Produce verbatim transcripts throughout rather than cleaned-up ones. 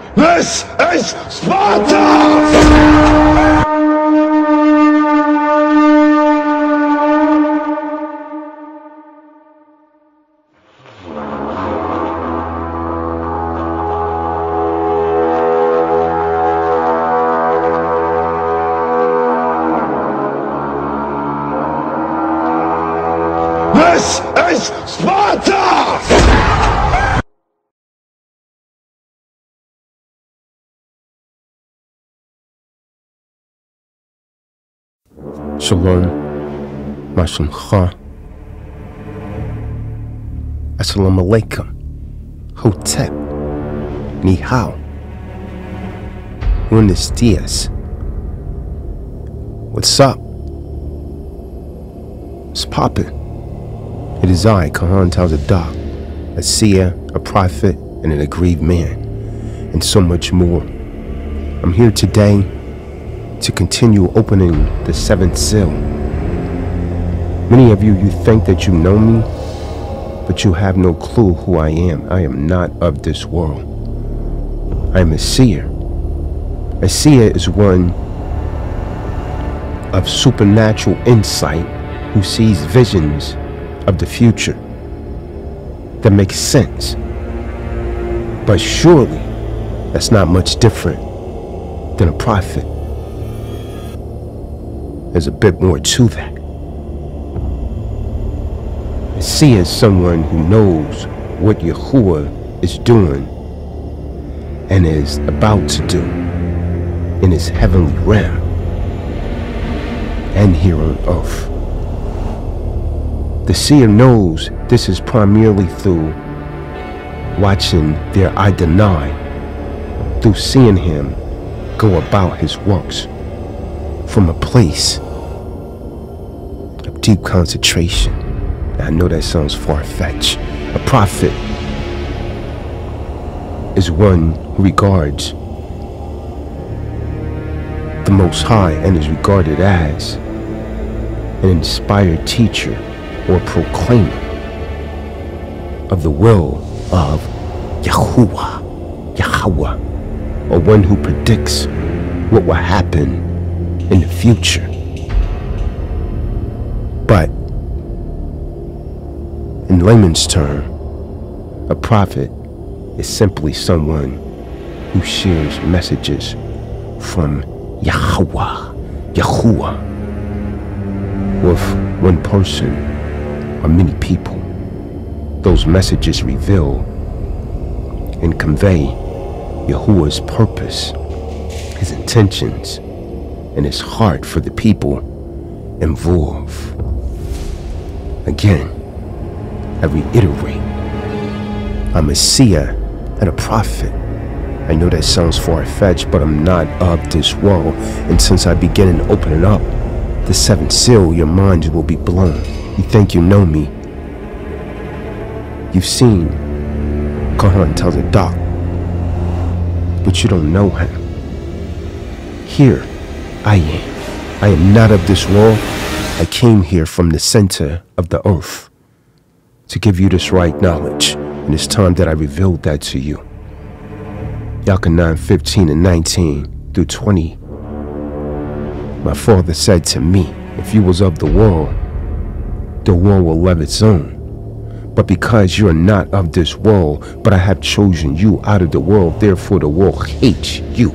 This is Sparta! This is Sparta! Shalom, Mashamcha, Assalamu alaikum, Hotep, Ni hao, Buenos dias. What's up? It's poppin'. It is I, Kahan Tazadaq, a seer, a prophet, and an aggrieved man, and so much more. I'm here today to continue opening the seventh seal. Many of you, you think that you know me, but you have no clue who I am. I am not of this world. I am a seer. A seer is one of supernatural insight who sees visions of the future that makes sense. But surely that's not much different than a prophet. There's a bit more to that. A seer is someone who knows what Yahuwah is doing and is about to do in his heavenly realm and here on earth. The seer knows this is primarily through watching their identities, through seeing him go about his works from a place of deep concentration. I know that sounds far-fetched. A prophet is one who regards the Most High and is regarded as an inspired teacher or proclaimer of the will of Yahuwah, Yahweh, or one who predicts what will happen in the future. But in layman's term, a prophet is simply someone who shares messages from Yahweh, Yahuwah, with one person or many people. Those messages reveal and convey Yahuwah's purpose, his intentions, and his heart for the people involved. Again, I reiterate, I'm a seer and a prophet. I know that sounds far-fetched, but I'm not of this world. And since I begin opening up the seventh seal, your minds will be blown. You think you know me. You've seen Kahan Tazadaq, but you don't know him. Here I am. I am not of this world. I came here from the center of the earth to give you this right knowledge, and it's time that I revealed that to you. Yakanan fifteen and nineteen through twenty. My father said to me, if you was of the world, the world will love its own. But because you're not of this world, but I have chosen you out of the world, therefore the world hates you.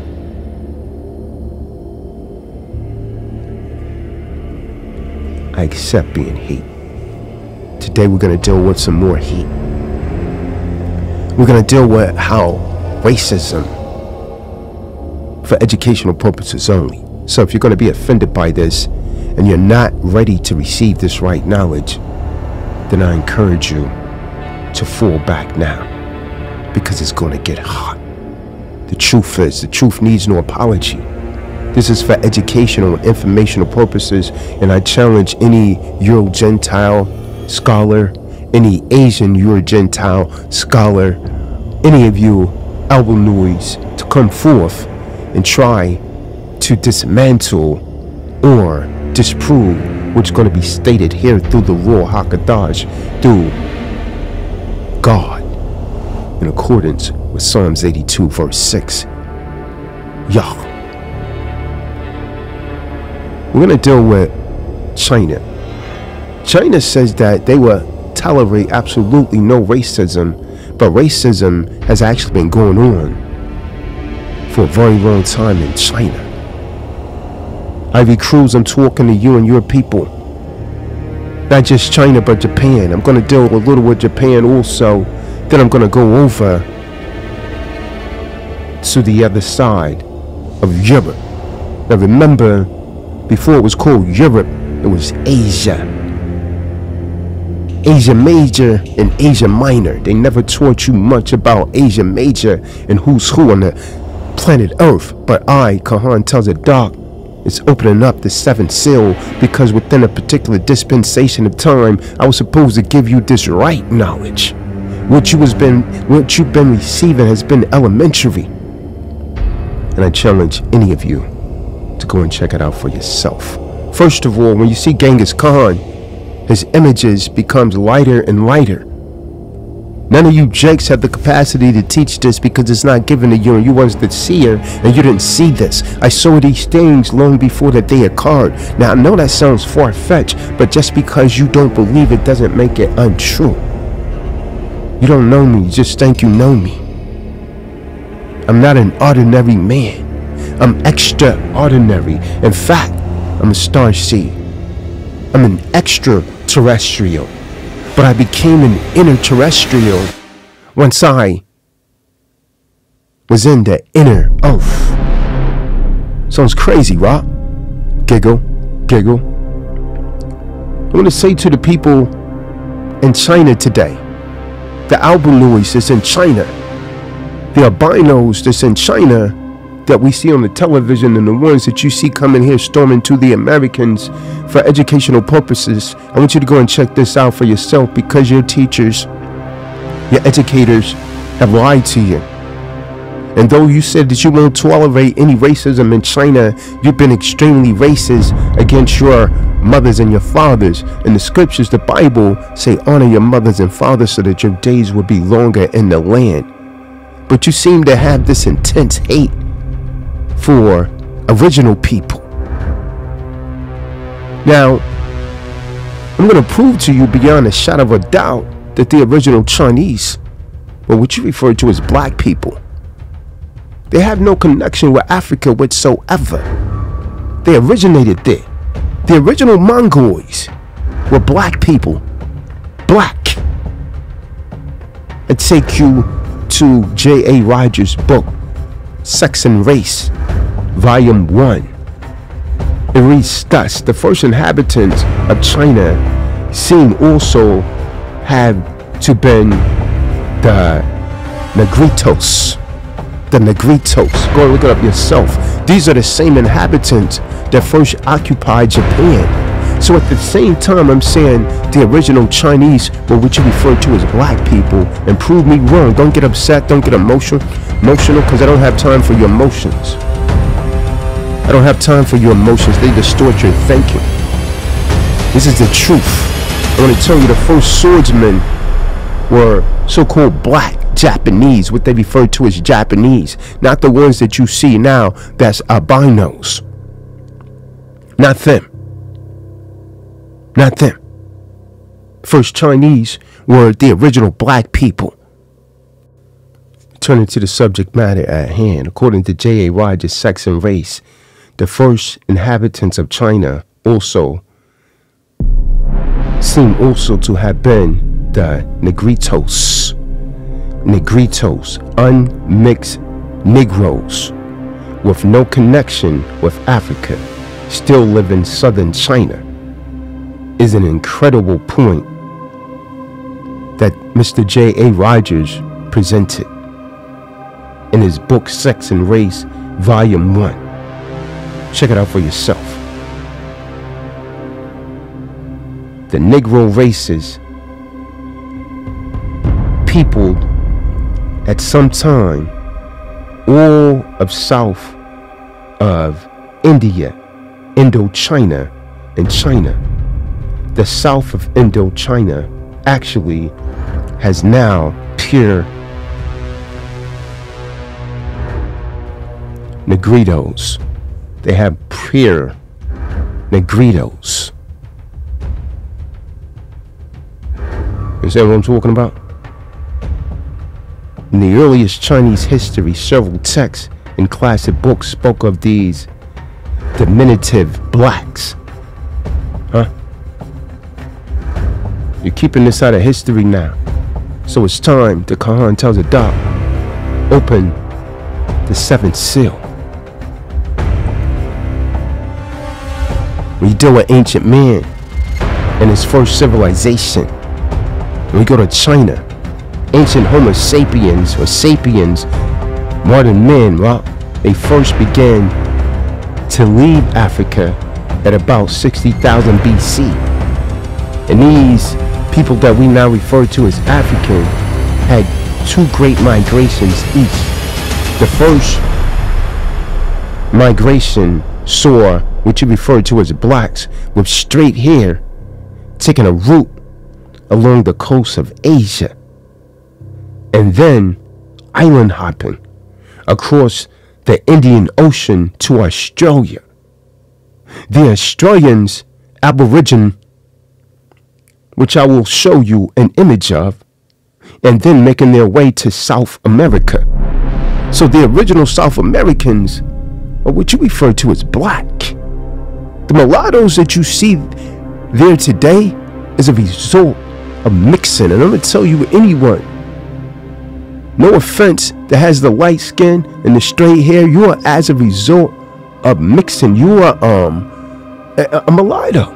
I accept being hate. Today we're going to deal with some more hate. We're going to deal with how racism, for educational purposes only. So if you're going to be offended by this and you're not ready to receive this right knowledge, then I encourage you to fall back now, because it's going to get hot. The truth is, the truth needs no apology. This is for educational and informational purposes, and I challenge any Euro-Gentile scholar, any Asian Euro-Gentile scholar, any of you Albanoids to come forth and try to dismantle or disprove what's going to be stated here through the Ruach HaKodesh, through God, in accordance with Psalms eighty-two verse six. Yah. We're going to deal with China. China says that they will tolerate absolutely no racism, but racism has actually been going on for a very long time in China. Ivy Cruz, I'm talking to you and your people. Not just China, but Japan. I'm going to deal a little with Japan also. Then I'm going to go over to the other side of Europe. Now remember, before it was called Europe, it was Asia. Asia Major and Asia Minor. They never taught you much about Asia Major and who's who on the planet Earth. But I, Kahan Tazadaq, is opening up the seventh seal, because within a particular dispensation of time, I was supposed to give you this right knowledge. What you has been, what you've been receiving has been elementary. And I challenge any of you to go and check it out for yourself. First of all, when you see Genghis Khan, his images becomes lighter and lighter. None of you jakes have the capacity to teach this, because it's not given to you, and you ones that see her, and you didn't see this. I saw these things long before that they occurred. Now I know that sounds far-fetched, but just because you don't believe it doesn't make it untrue. You don't know me, you just think you know me. I'm not an ordinary man. I'm extraordinary. In fact, I'm a starseed. I'm an extraterrestrial. But I became an inner terrestrial once I was in the inner earth. Sounds crazy, right? Giggle, giggle. I want to say to the people in China today, the albinoids that's in China, the albinos that's in China that we see on the television, and the ones that you see coming here storming to the Americans for educational purposes, I want you to go and check this out for yourself, because your teachers, your educators have lied to you. And though you said that you won't tolerate any racism in China, you've been extremely racist against your mothers and your fathers. In the scriptures, the Bible say honor your mothers and fathers so that your days will be longer in the land. But you seem to have this intense hate for original people. Now, I'm going to prove to you beyond a shadow of a doubt that the original Chinese, or what you refer to as black people, they have no connection with Africa whatsoever. They originated there. The original Mongols were black people. Black. I take you to J A Rogers' book, Sex and Race, Volume one. It reads thus: the first inhabitants of China seem also have to been the Negritos. The Negritos. Go and look it up yourself. These are the same inhabitants that first occupied Japan. So at the same time, I'm saying the original Chinese were what you refer to as black people, and prove me wrong. Don't get upset. Don't get emotional, emotional, because I don't have time for your emotions. I don't have time for your emotions. They distort your thinking. This is the truth. I want to tell you, the first swordsmen were so-called black Japanese, what they refer to as Japanese, not the ones that you see now that's albinos. Not them. Not them. First Chinese were the original black people. Turning to the subject matter at hand, according to J A Rogers' Sex and Race, the first inhabitants of China also seem also to have been the Negritos. Negritos, unmixed Negroes with no connection with Africa, still live in southern China, is an incredible point that Mister J A Rogers presented in his book Sex and Race, Volume one. Check it out for yourself. The Negro races, people at some time, all of south of India, Indochina, and China. The south of Indochina actually has now pure Negritos. They have pure Negritos. You see what I'm talking about? In the earliest Chinese history, several texts and classic books spoke of these diminutive blacks. Huh? You're keeping this out of history now. So it's time to Khan Tazadaq open the seventh seal. We deal with ancient man and his first civilization. When we go to China, ancient Homo sapiens or sapiens, modern men, well, they first began to leave Africa at about sixty thousand B C. And these people that we now refer to as African had two great migrations each. The first migration saw what you refer to as blacks with straight hair taking a route along the coast of Asia, and then island hopping across the Indian Ocean to Australia. The Australians, Aborigine, which I will show you an image of, and then making their way to South America. So the original South Americans are what you refer to as black. The mulattoes that you see there today is a result of mixing. And I'm going to tell you, anyone, no offense, that has the light skin and the straight hair, you are as a result of mixing. You are um a, a mulatto.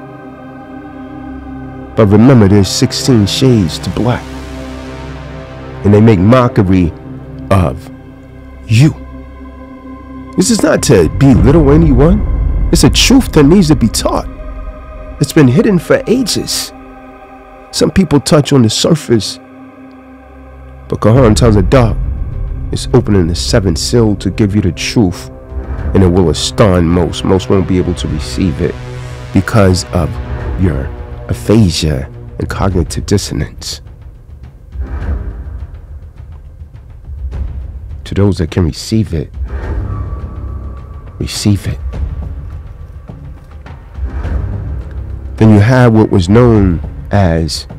But remember, there's sixteen shades to black. And they make mockery of you. This is not to belittle anyone. It's a truth that needs to be taught. It's been hidden for ages. Some people touch on the surface, but Khan Tazadaq is opening the seventh seal to give you the truth, and it will astonish most. Most won't be able to receive it because of your aphasia and cognitive dissonance. To those that can receive it, receive it. Then you have what was known as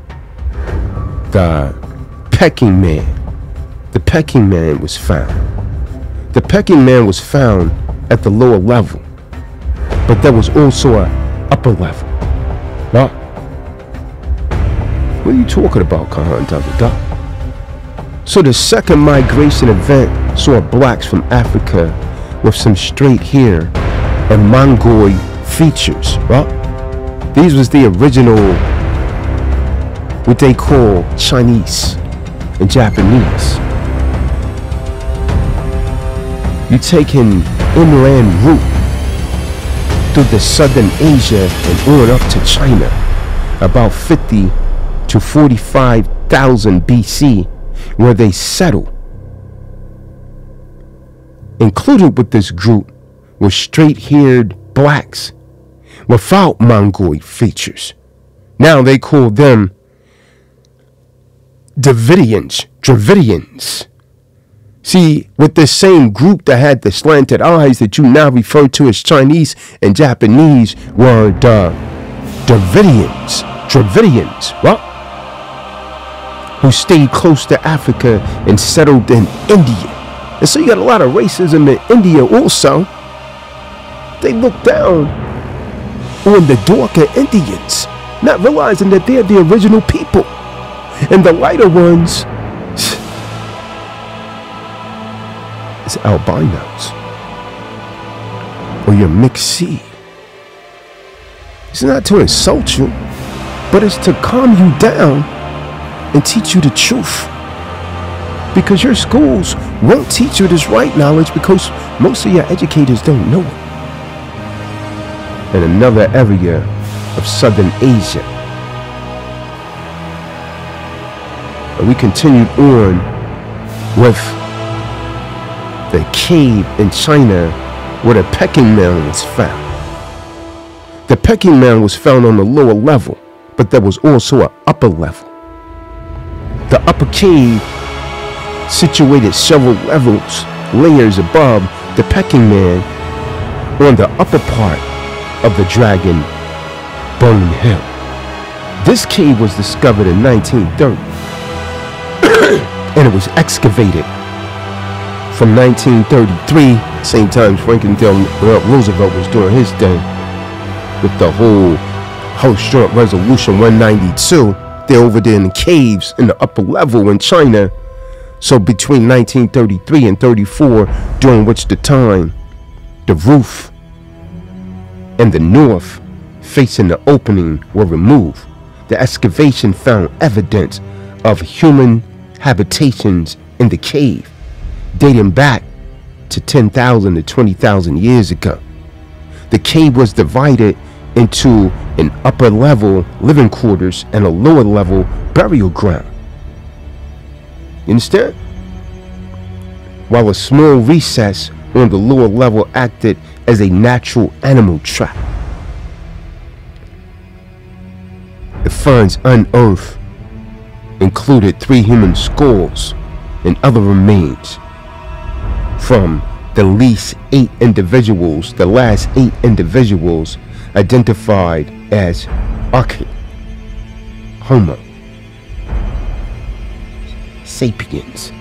the pecking man. The pecking man was found. The pecking man was found at the lower level, but there was also an upper level. Now, what are you talking about, Khan Tazadaq? So the second migration event saw blacks from Africa with some straight hair and Mongoloid features, right? These was the original, what they call Chinese and Japanese. You take an inland route through the southern Asia and on up to China, about fifty to forty-five thousand B C, where they settled. Included with this group were straight-haired blacks without Mongoloid features. Now they call them Dravidians. Dravidians. See, with this same group that had the slanted eyes that you now refer to as Chinese and Japanese were the Dravidians. Dravidians, right? Who stayed close to Africa and settled in India. And so you got a lot of racism in India also. They look down on the Dorka Indians, not realizing that they're the original people. And the lighter ones is albinos, or your mixed seed. It's not to insult you, but it's to calm you down and teach you the truth. Because your schools won't teach you this right knowledge because most of your educators don't know it. In another area of southern Asia. And we continued on with the cave in China where the pecking man was found. The pecking man was found on the lower level, but there was also an upper level. The upper cave situated several levels, layers above the Peking Man on the upper part of the Dragon Burning Hill. This cave was discovered in nineteen thirty and it was excavated from nineteen thirty-three, same time Franklin D. Roosevelt was doing his thing with the whole House Joint Resolution one ninety-two. They're over there in the caves in the upper level in China. So between nineteen thirty-three and thirty-four, during which the time the roof and the north facing the opening were removed, the excavation found evidence of human habitations in the cave dating back to ten thousand to twenty thousand years ago. The cave was divided into an upper level living quarters and a lower level burial ground. You understand? While a small recess on the lower level acted as a natural animal trap. The finds unearthed included three human skulls and other remains from the least eight individuals, the last eight individuals identified as archaic Homo sapiens.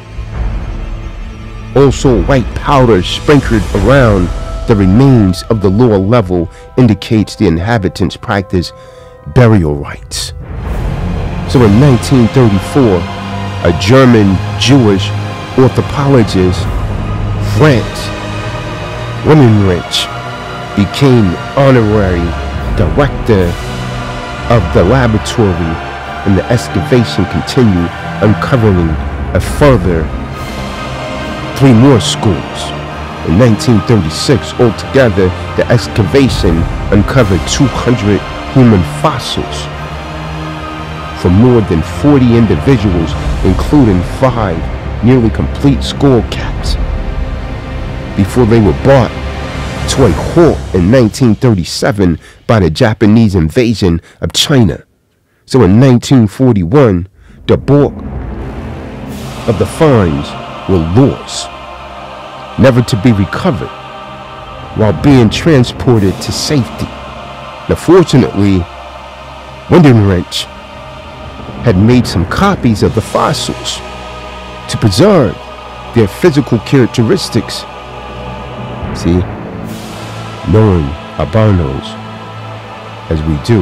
Also, white powder sprinkled around the remains of the lower level indicates the inhabitants practice burial rites. So in nineteen thirty-four, a German Jewish anthropologist, Franz Unravel, became honorary director of the laboratory, and the excavation continued, uncovering a further three more schools. In nineteen thirty-six, altogether, the excavation uncovered two hundred human fossils from more than forty individuals, including five nearly complete skull caps, before they were brought to a halt in nineteen thirty-seven by the Japanese invasion of China. So in nineteen forty-one, the bulk of the finds were lost, never to be recovered, while being transported to safety. Now, fortunately, Unravel had made some copies of the fossils to preserve their physical characteristics. See, knowing albinos as we do,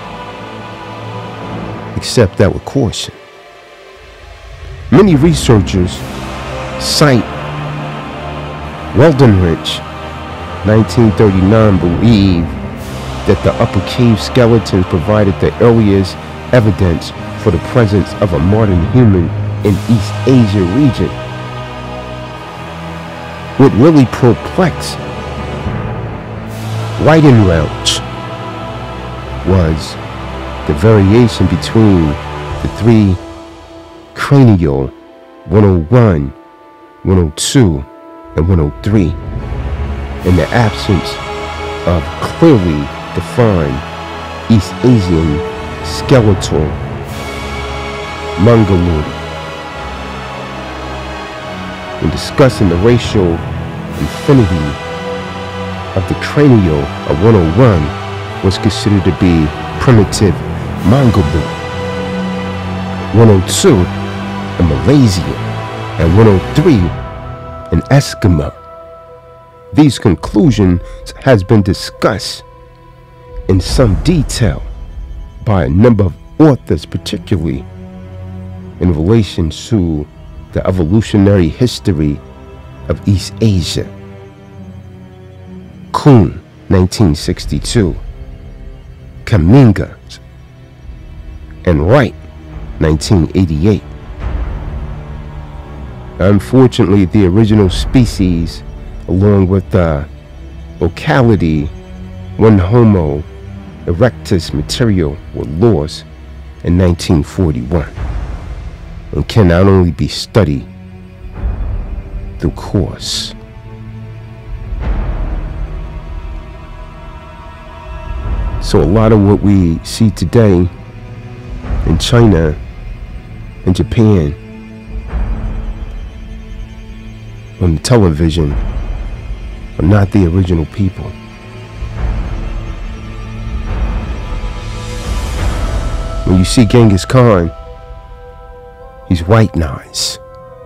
accept that with caution. Many researchers cite Waldenrich, nineteen thirty-nine, believe that the upper cave skeletons provided the earliest evidence for the presence of a modern human in East Asia region. What really perplexed Weidenwelch was the variation between the three cranial one oh one, one oh two, and one oh three, in the absence of clearly defined East Asian skeletal mongoloid. When discussing the racial infinity of the cranial of one oh one was considered to be primitive Mongoloid, one oh two a Malaysian, and one oh three an Eskimo. These conclusions has been discussed in some detail by a number of authors, particularly in relation to the evolutionary history of East Asia. Kuhn, nineteen sixty-two, Kaminga, and Wright, nineteen eighty-eight. Unfortunately, the original species, along with the locality, one Homo erectus material, were lost in nineteen forty-one and can not only be studied through course. So a lot of what we see today in China and Japan on the television are not the original people. When you see Genghis Khan, he's white nice.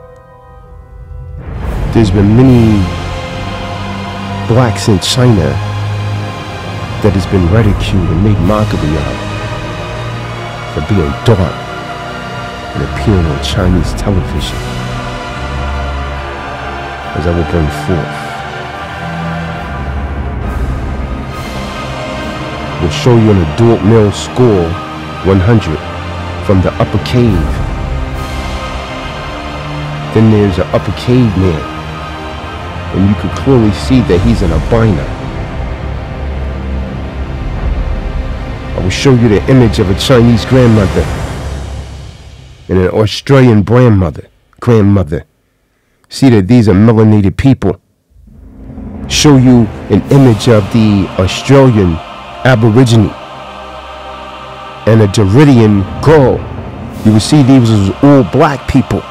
There's been many blacks in China that has been ridiculed and made mockery of for being dark and appearing on Chinese television, as I will bring forth. We'll show you an adult male score one hundred from the upper cave. Then there's an upper cave man, and you can clearly see that he's an albino. I will show you the image of a Chinese grandmother and an Australian grandmother. Grandmother. See that these are melanated people. Show you an image of the Australian Aborigine and a Deridian girl. You will see these are all black people.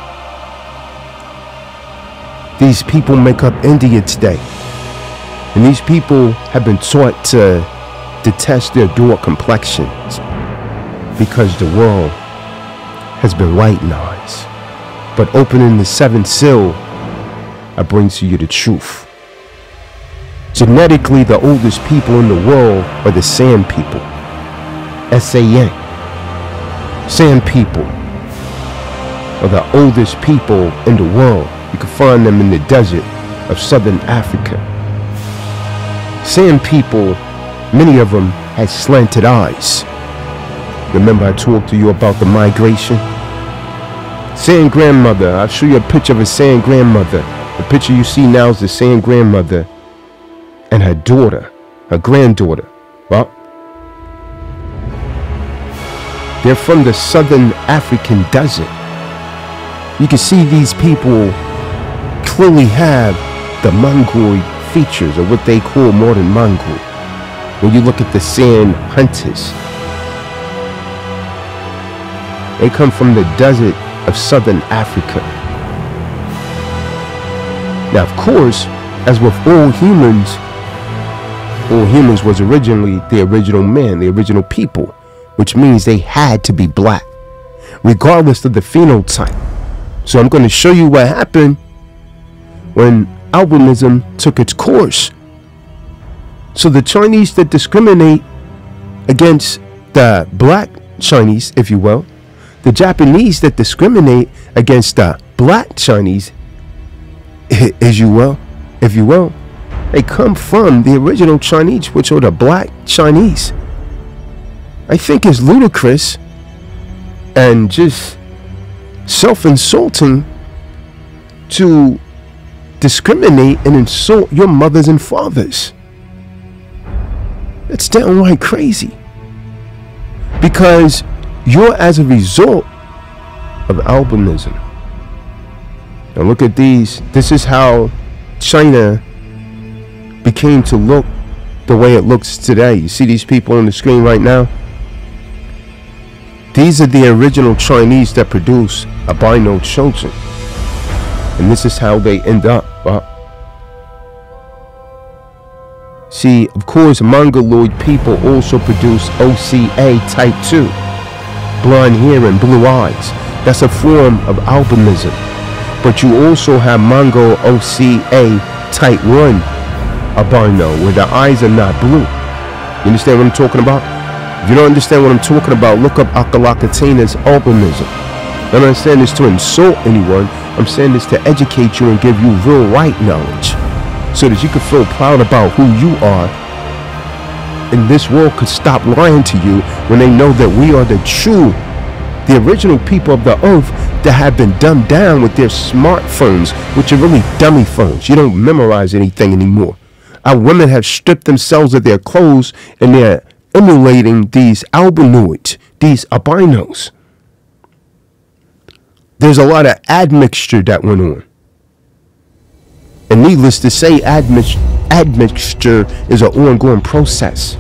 These people make up India today. And these people have been taught to detest their dark complexions because the world has been whitenized. But opening the seventh seal, I bring to you the truth. Genetically, the oldest people in the world are the Sand people. S A N. Sand people are the oldest people in the world. You can find them in the desert of southern Africa. Sand people, many of them had slanted eyes. Remember I talked to you about the migration? Sand grandmother, I'll show you a picture of a sand grandmother. The picture you see now is the sand grandmother and her daughter, her granddaughter. Well, they're from the southern African desert. You can see these people clearly have the Mongoloid features, or what they call modern Mongol. When you look at the sand hunters, they come from the desert of southern Africa. Now, of course, as with all humans, all humans was originally the original man, the original people, which means they had to be black, regardless of the phenotype. So I'm going to show you what happened when albinism took its course. So the Chinese that discriminate against the black Chinese, if you will, the Japanese that discriminate against the black Chinese, as you will, if you will, they come from the original Chinese, which are the black Chinese. I think it's ludicrous and just self-insulting to discriminate and insult your mothers and fathers. It's downright crazy, because you're as a result of albinism. Now look at these. This is how China became to look the way it looks today. You see these people on the screen right now? These are the original Chinese that produce albino children. And this is how they end up. Well, see, of course, Mongoloid people also produce O C A type two. Blonde hair and blue eyes. That's a form of albinism. But you also have Mongol O C A type one albino, where the eyes are not blue. You understand what I'm talking about? If you don't understand what I'm talking about, look up Akalakatina's albinism. I don't understand this to insult anyone. I'm saying this to educate you and give you real right knowledge, so that you can feel proud about who you are, and this world could stop lying to you when they know that we are the true, the original people of the earth that have been dumbed down with their smartphones, which are really dummy phones. You don't memorize anything anymore. Our women have stripped themselves of their clothes, and they're emulating these albinoids, these albinos. There's a lot of admixture that went on. And needless to say, admix admixture is an ongoing process.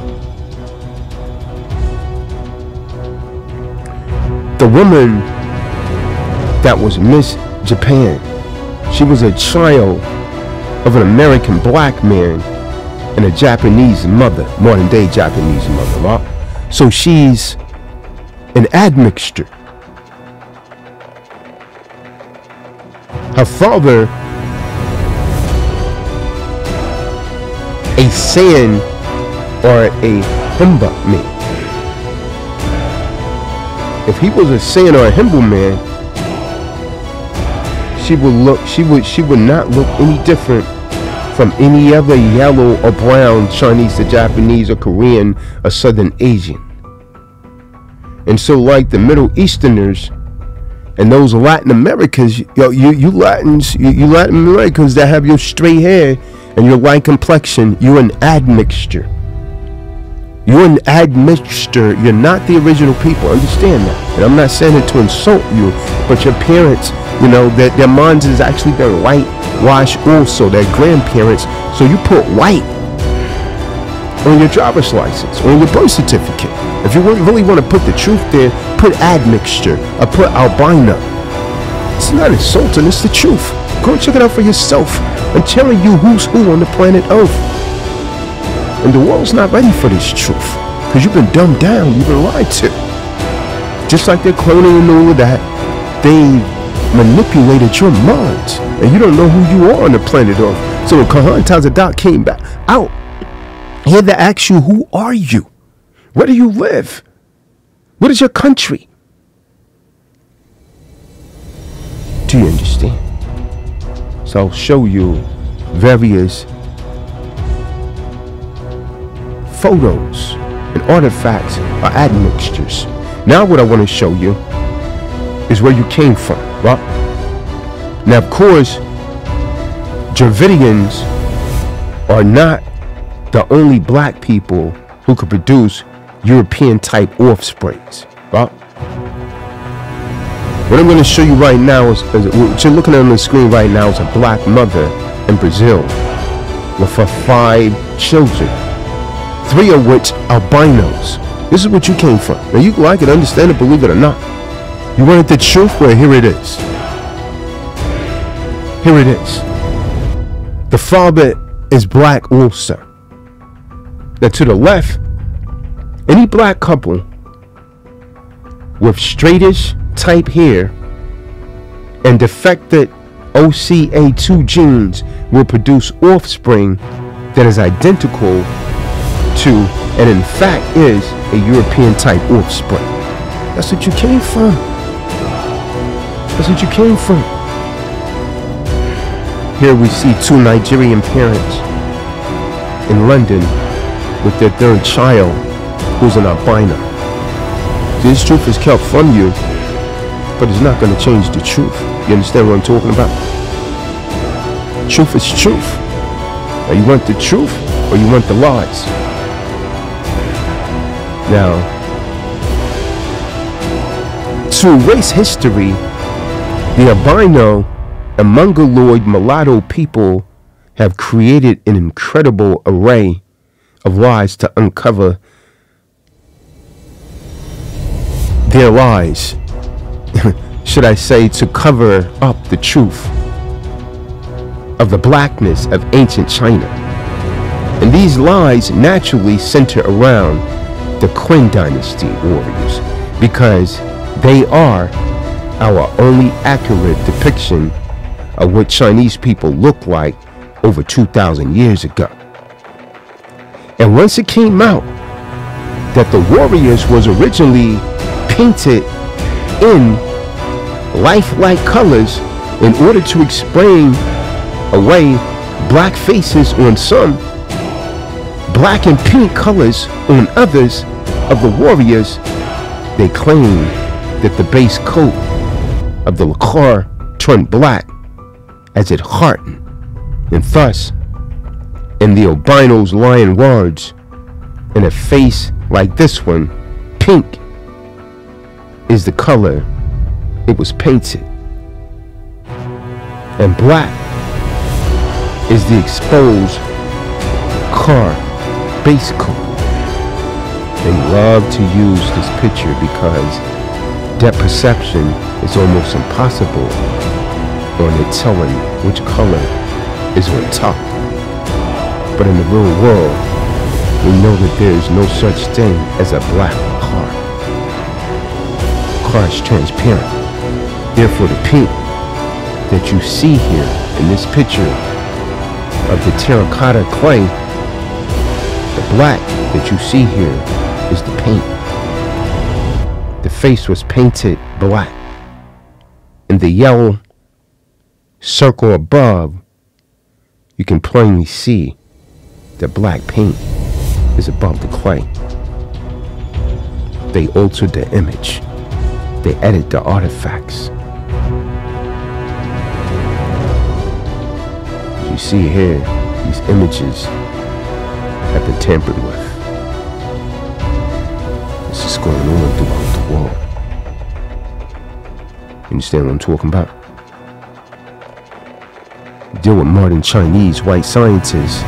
The woman that was Miss Japan, she was a child of an American black man and a Japanese mother, modern day Japanese mother, right? So she's an admixture. Her father, a San or a Himba man. If he was a San or a Himba man, she would look, she would, she would not look any different from any other yellow or brown Chinese or Japanese or Korean or Southern Asian. And so, like the Middle Easterners and those Latin Americans, yo, you you Latins, you, you Latin Americans that have your straight hair and your light complexion, you're an admixture. You're an admixture. You're not the original people. Understand that. And I'm not saying it to insult you, but your parents, you know, that their minds has actually been whitewashed also, their grandparents. So you put white on your driver's license, on your birth certificate. If you really want to put the truth there, put admixture or put albino. It's not insulting, it's the truth. Go check it out for yourself. I'm telling you who's who on the planet Earth. And the world's not ready for this truth, because you've been dumbed down, you've been lied to. Just like they're cloning and all of that, they manipulated your mind, and you don't know who you are on the planet Earth. So when Kahan Tazadaq came back out, he had to ask you, who are you? Where do you live? What is your country? Do you understand? So I'll show you various photos and artifacts or admixtures. Now what I want to show you is where you came from, right? Now of course, Dravidians are not the only black people who could produce European type offsprings, right? What I'm going to show you right now is, is what you're looking at on the screen right now is a black mother in Brazil with her five children, three of which albinos. This is what you came from. Now you like it, understand it, believe it or not. You wanted the truth? Well, here it is. Here it is. The father is black also. Now to the left, any black couple with straightish type hair and defected O C A two genes will produce offspring that is identical to, and in fact is, a European type offspring. That's what you came from. That's what you came from. Here we see two Nigerian parents in London with their third child, who's an albino. This truth is kept from you, but it's not going to change the truth. You understand what I'm talking about? Truth is truth. Now you want the truth or you want the lies? Now, to erase history, the albino and mongoloid mulatto people have created an incredible array of lies to uncover their lies, should I say, to cover up the truth of the blackness of ancient China. And these lies naturally center around the Qin dynasty warriors, because they are our only accurate depiction of what Chinese people look like over two thousand years ago. And once it came out that the warriors was originally painted in lifelike colors in order to explain away black faces on some, black and pink colors on others of the warriors, they claim that the base coat of the lacquer turned black as it hardened, and thus, in the albino's lying words, in a face like this one, pink is the color it was painted, and black is the exposed car base coat. They love to use this picture because depth perception is almost impossible on it telling which color is on top. But in the real world, we know that there is no such thing as a black car. The car is transparent. Therefore, the pink that you see here in this picture of the terracotta clay, the black that you see here is the paint. The face was painted black, and the yellow circle above, you can plainly see the black paint is above the clay. They altered the image. They edit the artifacts. As you see here, these images have been tampered with. This is going on throughout the world. You understand what I'm talking about? You deal with modern Chinese white scientists.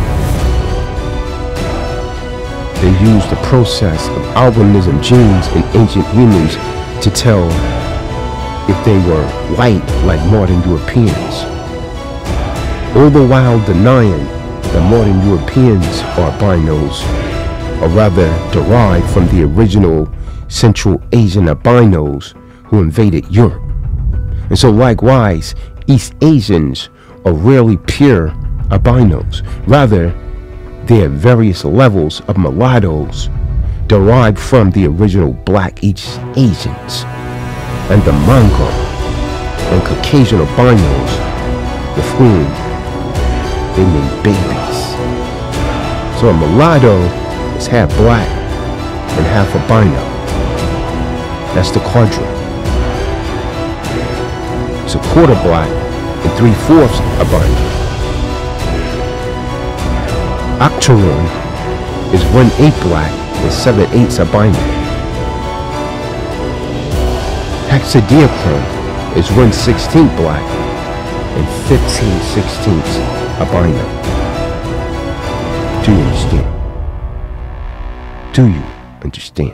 They use the process of albinism genes in ancient humans to tell if they were white like modern Europeans, all the while denying that modern Europeans are albinos, or rather derived from the original Central Asian albinos who invaded Europe. And so likewise, East Asians are rarely pure albinos. Rather, they are various levels of mulattoes derived from the original black East Asians and the Mongol and Caucasian albinos with whom they made babies. So a mulatto is half black and half albino. That's the quadrant. It's a quarter black and three-fourths albino. Octaron is one-eighth black and seven-eighths albino. Hexadeacron is one-sixteenth black and fifteen sixteenths albino. Do you understand? Do you understand?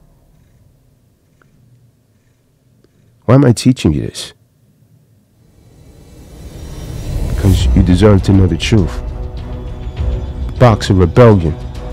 Why am I teaching you this? Because you deserve to know the truth. Boxer Rebellion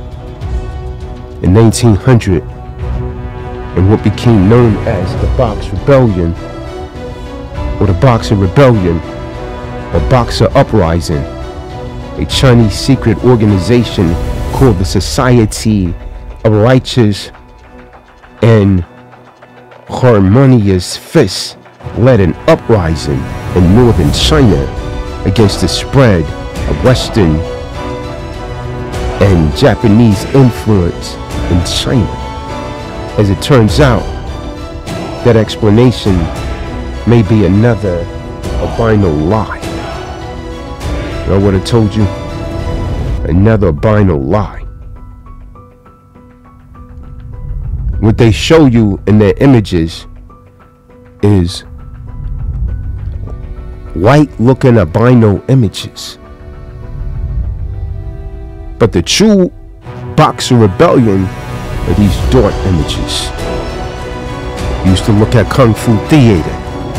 in nineteen hundred, and what became known as the Box Rebellion, or the Boxer Rebellion, or Boxer Uprising, a Chinese secret organization called the Society of Righteous and Harmonious Fists, led an uprising in northern China against the spread of Western and Japanese influence in China. As it turns out, that explanation may be another albino lie. You know what I told you? Another albino lie. What they show you in their images is white-looking albino images. But the true Boxer Rebellion are these dark images. You used to look at Kung Fu theater.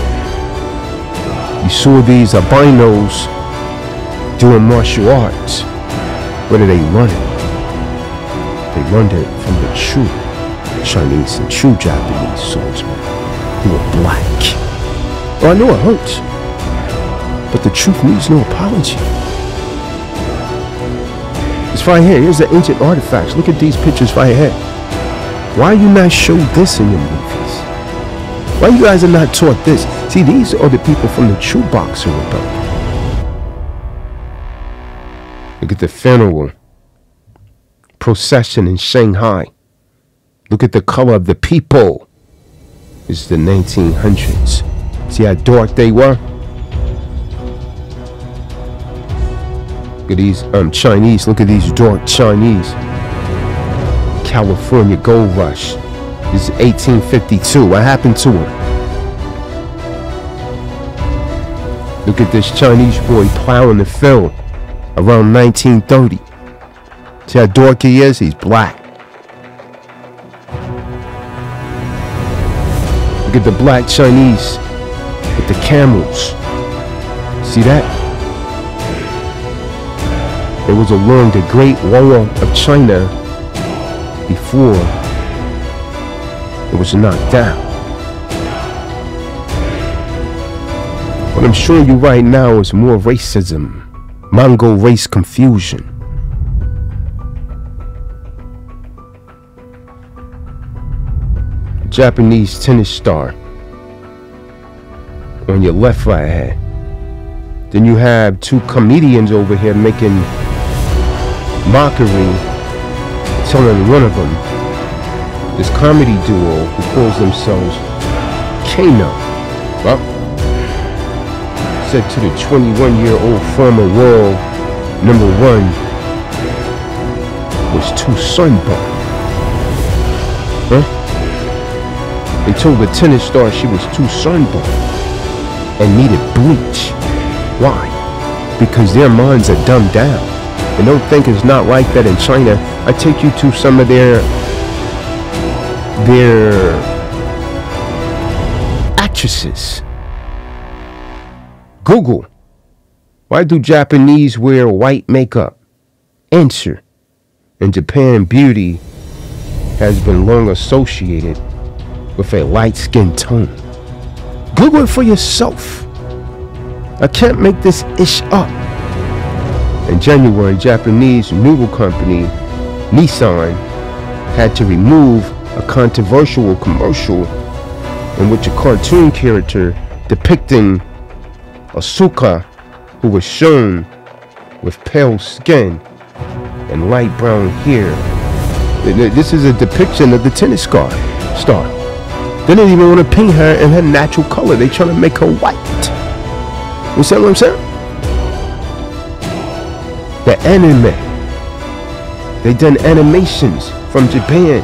You saw these albinos doing martial arts. Where did they learn it? They learned it from the true Chinese and true Japanese swordsmen who were black. Oh, I know it hurts, but the truth needs no apology. It's right here. Here's the ancient artifacts. Look at these pictures right here. Why are you not showing this in your movies? Why you guys are not taught this? See, these are the people from the true Boxer Rebellion. Look at the funeral procession in Shanghai. Look at the color of the people. This is the nineteen hundreds. See how dark they were? Look at these um, Chinese. Look at these dark Chinese. California Gold Rush. This is eighteen fifty-two. What happened to him? Look at this Chinese boy plowing the field around nineteen thirty. See how dark he is? He's black. Look at the black Chinese with the camels. See that? It was along the Great Wall of China before it was knocked down. What I'm showing you right now is more racism, Mongol race confusion. Japanese tennis star on your left right hand. Then you have two comedians over here making mockery, telling one of them, this comedy duo who calls themselves Kano, well, said to the twenty-one year old former world number one was too sunburned. Huh? They told the tennis star she was too sunburned and needed bleach. Why? Because their minds are dumbed down. And don't think it's not like that in China. I take you to some of their their actresses. Google, why do Japanese wear white makeup? Answer, in Japan, beauty has been long associated with a light skin tone. Google it for yourself. I can't make this ish up. In January, Japanese noodle company Nissan had to remove a controversial commercial in which a cartoon character depicting Asuka, who was shown with pale skin and light brown hair. This is a depiction of the tennis star. star. They didn't even want to paint her in her natural color. They trying to make her white. You see what I'm saying? The anime. They done animations from Japan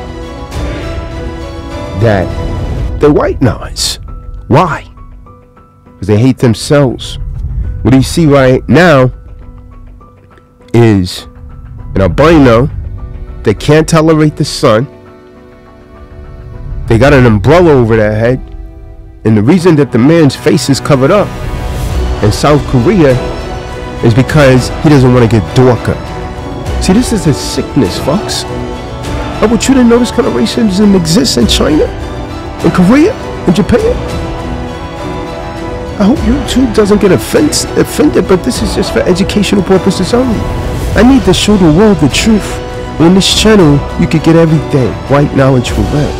that they're white nice. Why? Because they hate themselves. What you see right now is an albino. They can't tolerate the sun. They got an umbrella over their head. And the reason that the man's face is covered up in South Korea is because he doesn't want to get darker. See, this is a sickness, folks. I want you to know this kind of racism exists in China, in Korea, in Japan. I hope YouTube doesn't get offend offended, but this is just for educational purposes only. I need to show the world the truth. On this channel, you could get everything, white knowledge for real.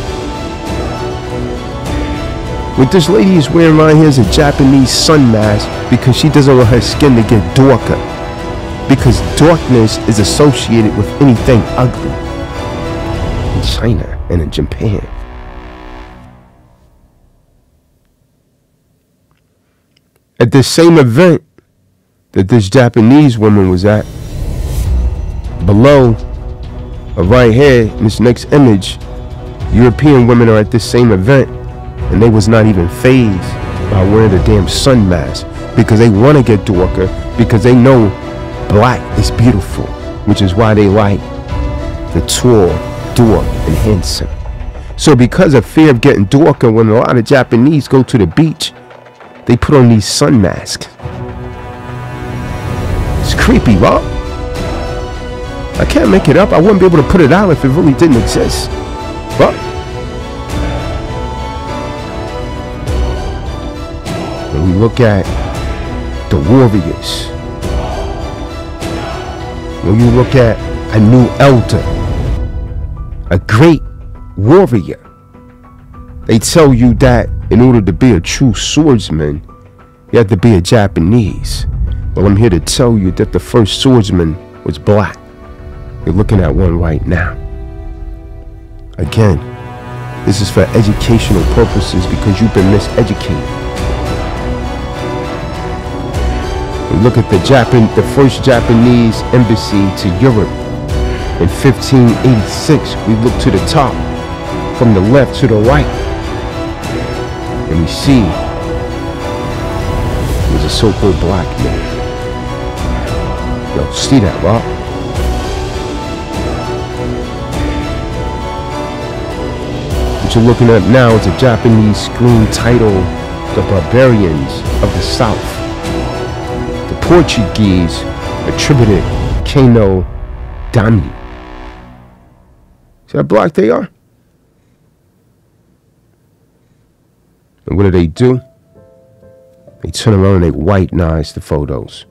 What this lady is wearing right here is a Japanese sun mask because she doesn't want her skin to get darker. Because darkness is associated with anything ugly in China and in Japan. At this same event that this Japanese woman was at, below or right here in this next image, European women are at this same event and they was not even fazed by wearing the damn sun mask because they want to get darker, because they know black is beautiful, which is why they like the tall, dark, and handsome. So because of fear of getting darker, when a lot of Japanese go to the beach, they put on these sun masks. It's creepy, right? I can't make it up. I wouldn't be able to put it out if it really didn't exist. But when we look at the warriors, when you look at a new elder, a great warrior, they tell you that in order to be a true swordsman, you have to be a Japanese. Well, I'm here to tell you that the first swordsman was black. You're looking at one right now. Again, this is for educational purposes because you've been miseducated. Look at the Japan, the first Japanese embassy to Europe in fifteen eighty-six. We look to the top, from the left to the right, and we see there's a so-called black man. Yo, see that, Rob? What you're looking at now is a Japanese screen titled "The Barbarians of the South." Portuguese attributed volcano Dami. See how black they are? And what do they do? They turn around and they whitenize the photos.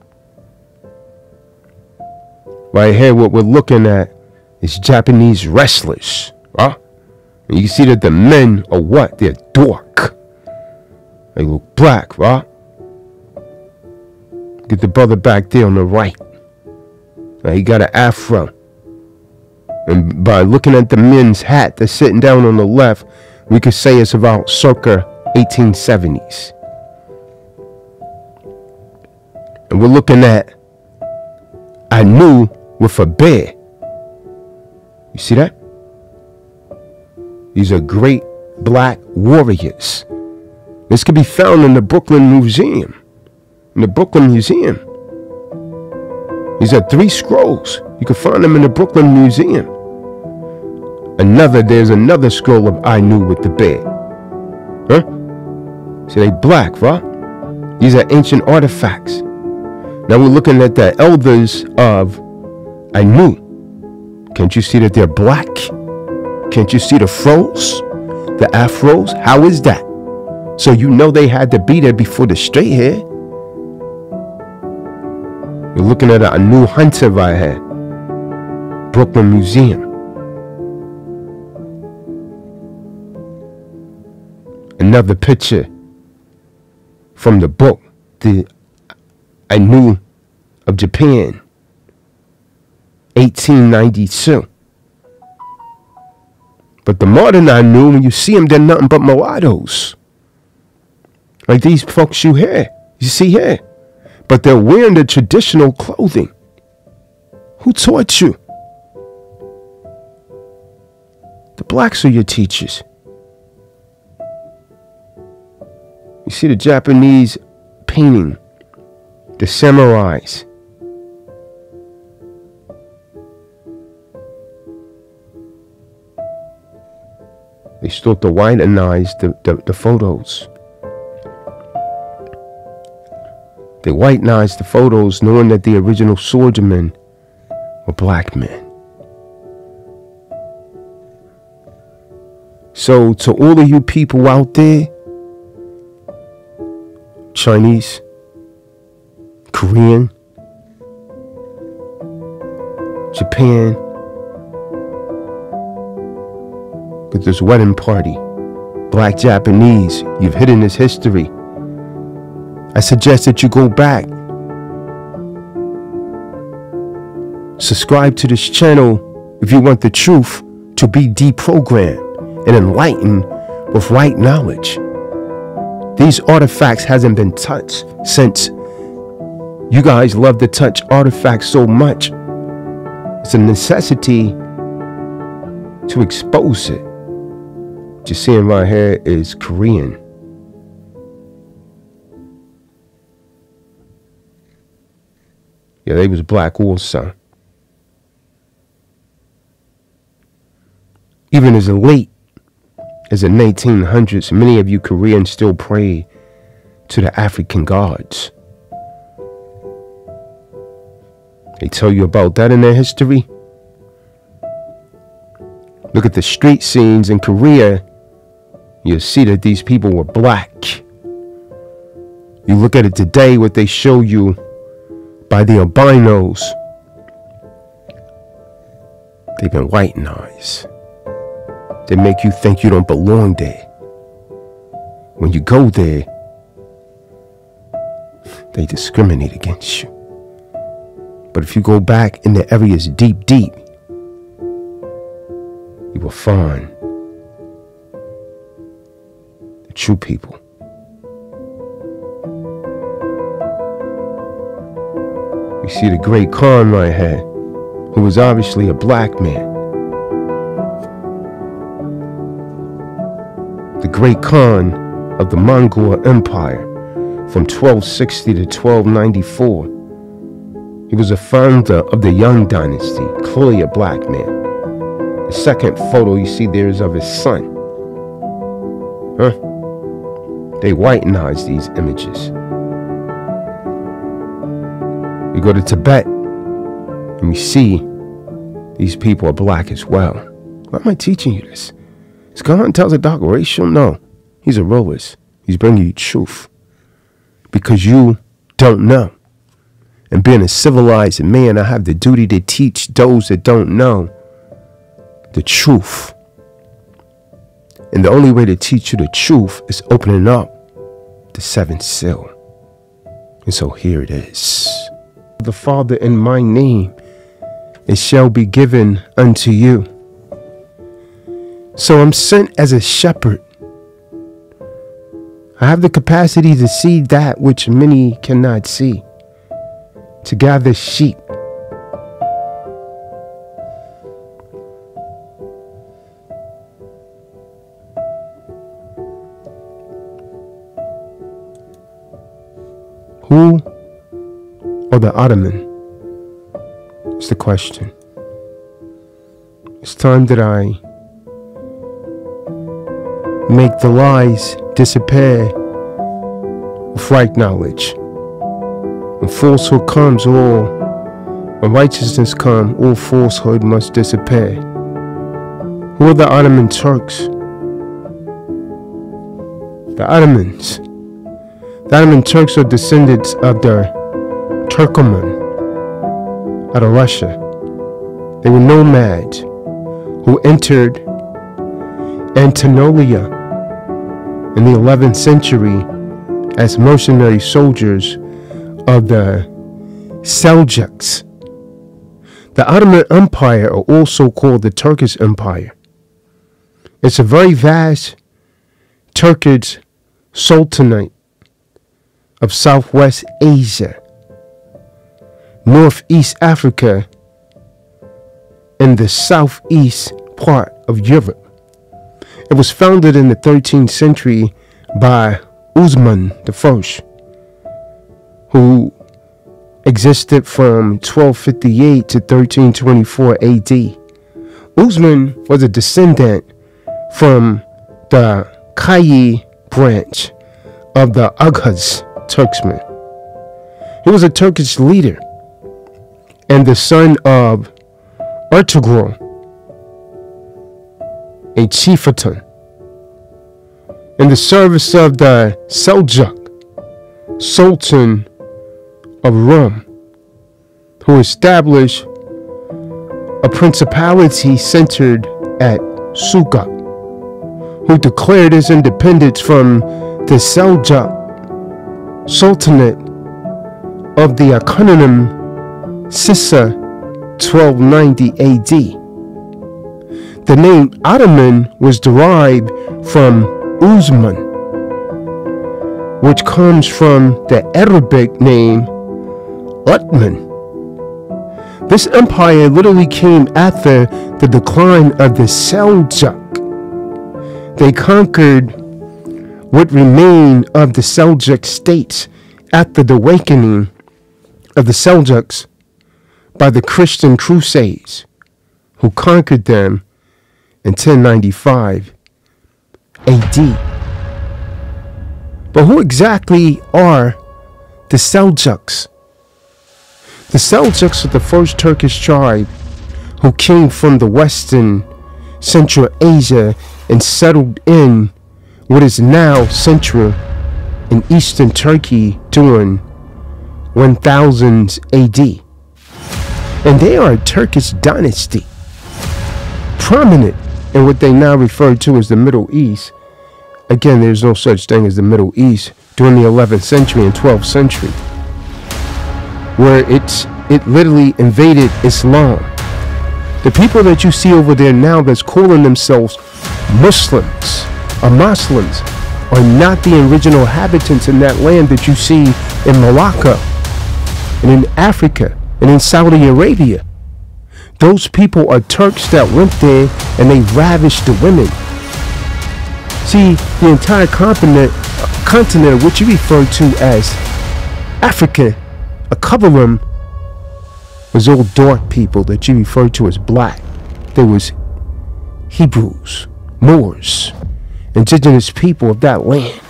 Right here, what we're looking at is Japanese wrestlers. Huh? And you can see that the men are what? They're dark. They look black, right? Get the brother back there on the right. Now, he got an afro. And by looking at the men's hat that's sitting down on the left, we could say it's about circa eighteen seventies. And we're looking at Anu with a bear. You see that? These are great black warriors. This could be found in the Brooklyn Museum. In the Brooklyn Museum. These are three scrolls. You can find them in the Brooklyn Museum. Another, there's another scroll of Anu with the bear. Huh? See, they black, right? These are ancient artifacts. Now we're looking at the elders of Anu. Can't you see that they're black? Can't you see the fros? The afros? How is that? So you know they had to be there before the straight hair. You're looking at a new hunter right here. Brooklyn Museum. Another picture from the book, the Anu of Japan, eighteen ninety-two. But the modern Anu, when you see them, they're nothing but mulattoes. Like these folks you hear, you see here. But they're wearing the traditional clothing. Who taught you? The blacks are your teachers. You see the Japanese painting, the samurais. They start to whitenize the, the, the photos. They whitenized the photos knowing that the original swordsmen were black men. So to all of you people out there, Chinese, Korean, Japan, with this wedding party, black Japanese, you've hidden this history. I suggest that you go back, subscribe to this channel if you want the truth to be deprogrammed and enlightened with right knowledge. These artifacts hasn't been touched since you guys love to touch artifacts so much. It's a necessity to expose it. What you're seeing right here is Korean. Yeah, they was black also. Even as late as the nineteen hundreds, many of you Koreans still pray to the African gods. They tell you about that in their history. Look at the street scenes in Korea. You'll see that these people were black. You look at it today, what they show you by the albinos, they've been whitenized. They make you think you don't belong there. When you go there, they discriminate against you. But if you go back in the areas deep, deep, you will find the true people. We see the great Khan right here, who was obviously a black man. The great Khan of the Mongol Empire from twelve sixty to twelve ninety-four. He was a founder of the Young Dynasty, clearly a black man. The second photo you see there is of his son. Huh? They whitenized these images. We go to Tibet. And we see these people are black as well. Why am I teaching you this? Is God Tazadaq racial? No. He's a realist. He's bringing you truth. Because you don't know. And being a civilized man, I have the duty to teach those that don't know the truth. And the only way to teach you the truth is opening up the seventh seal. And so here it is. The Father, in my name, it shall be given unto you. So I'm sent as a shepherd. I have the capacity to see that which many cannot see. To gather sheep. Who are the Ottoman? It's the question. It's time that I make the lies disappear with right knowledge. When falsehood comes, all when righteousness comes, all falsehood must disappear. Who are the Ottoman Turks? The Ottomans. The Ottoman Turks are descendants of the Turkoman out of Russia. They were nomads who entered Anatolia in the eleventh century as mercenary soldiers of the Seljuks. The Ottoman Empire, are also called the Turkish Empire. It's a very vast Turkish sultanate of Southwest Asia, Northeast Africa, and the southeast part of Europe. It was founded in the thirteenth century by Usman the First, who existed from twelve fifty-eight to thirteen twenty-four A D. Usman was a descendant from the Kayi branch of the Ughaz Turksmen. He was a Turkish leader and the son of Ertugrul, a chieftain, in the service of the Seljuk Sultan of Rum, who established a principality centered at Suqa, who declared his independence from the Seljuk Sultanate of the Achaemenid Sissa twelve ninety A D. The name Ottoman was derived from Usman, which comes from the Arabic name Uthman. This empire literally came after the decline of the Seljuk. They conquered what remained of the Seljuk states after the awakening of the Seljuks by the Christian Crusades, who conquered them in ten ninety-five A D. But who exactly are the Seljuks? The Seljuks are the first Turkish tribe who came from the western Central Asia and settled in what is now Central and Eastern Turkey during one thousand A D. And they are a Turkish dynasty, prominent in what they now refer to as the Middle East. Again, there's no such thing as the Middle East during the eleventh century and twelfth century, where it's it literally invaded Islam. The people that you see over there now that's calling themselves Muslims or Muslims are not the original inhabitants in that land that you see in Morocco and in Africa and in Saudi Arabia. Those people are Turks that went there and they ravished the women. See, the entire continent, continent of which you refer to as Africa, a couple of them was all dark people that you refer to as black. There was Hebrews, Moors, indigenous people of that land.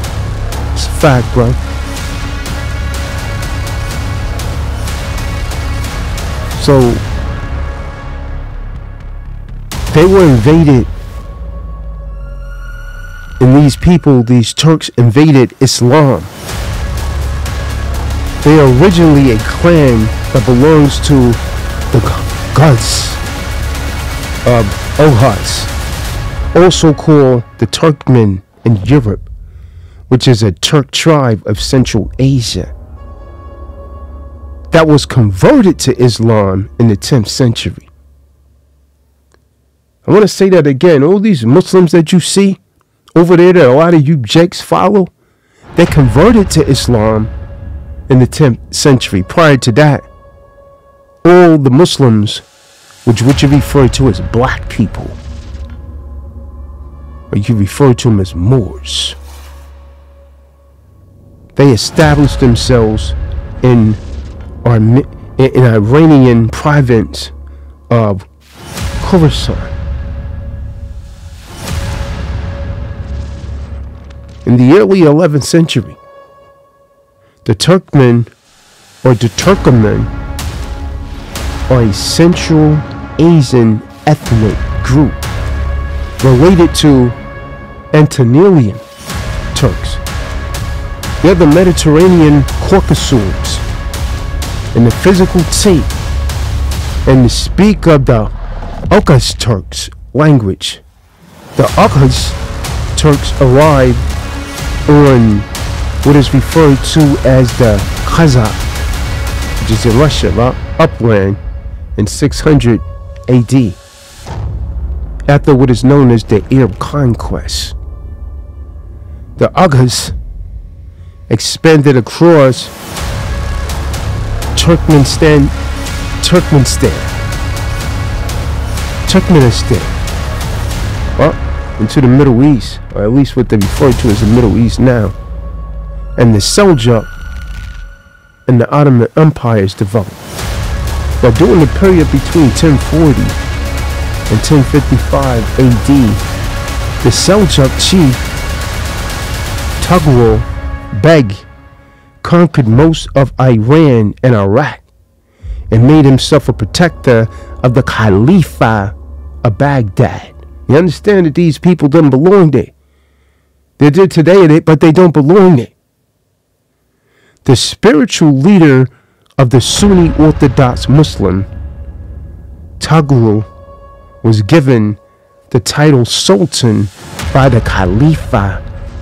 It's a fact, bro. So they were invaded, and these people, these Turks, invaded Islam. They are originally a clan that belongs to the Ghaz of Oghuz, also called the Turkmen in Europe, which is a Turk tribe of Central Asia that was converted to Islam in the tenth century. I want to say that again. All these Muslims that you see over there that a lot of you jakes follow, they converted to Islam in the tenth century. Prior to that, all the Muslims, which which you refer to as black people, or you refer to them as Moors, they established themselves in our in Iranian province of Khorasan. In the early eleventh century, the Turkmen, or the Turkoman, are a Central Asian ethnic group related to Anatolian Turks. They're the Mediterranean Caucasoids, and the physical tape and the speak of the Oghuz Turks language. The Oghuz Turks arrived on what is referred to as the Tazadaq, which is in Russia, upland, in six hundred A D, after what is known as the Arab conquest. The Oghuz expanded across Turkmenistan, Turkmenistan, Turkmenistan, well, into the Middle East, or at least what they refer to as the Middle East now, and the Seljuk and the Ottoman empires developed. Now, during the period between ten forty and ten fifty-five A D, the Seljuk chief Tughril Beg conquered most of Iran and Iraq and made himself a protector of the Khalifa of Baghdad. You understand that these people don't belong there. They're there today, but they don't belong there. The spiritual leader of the Sunni Orthodox Muslim, Tughril, was given the title Sultan by the Khalifa,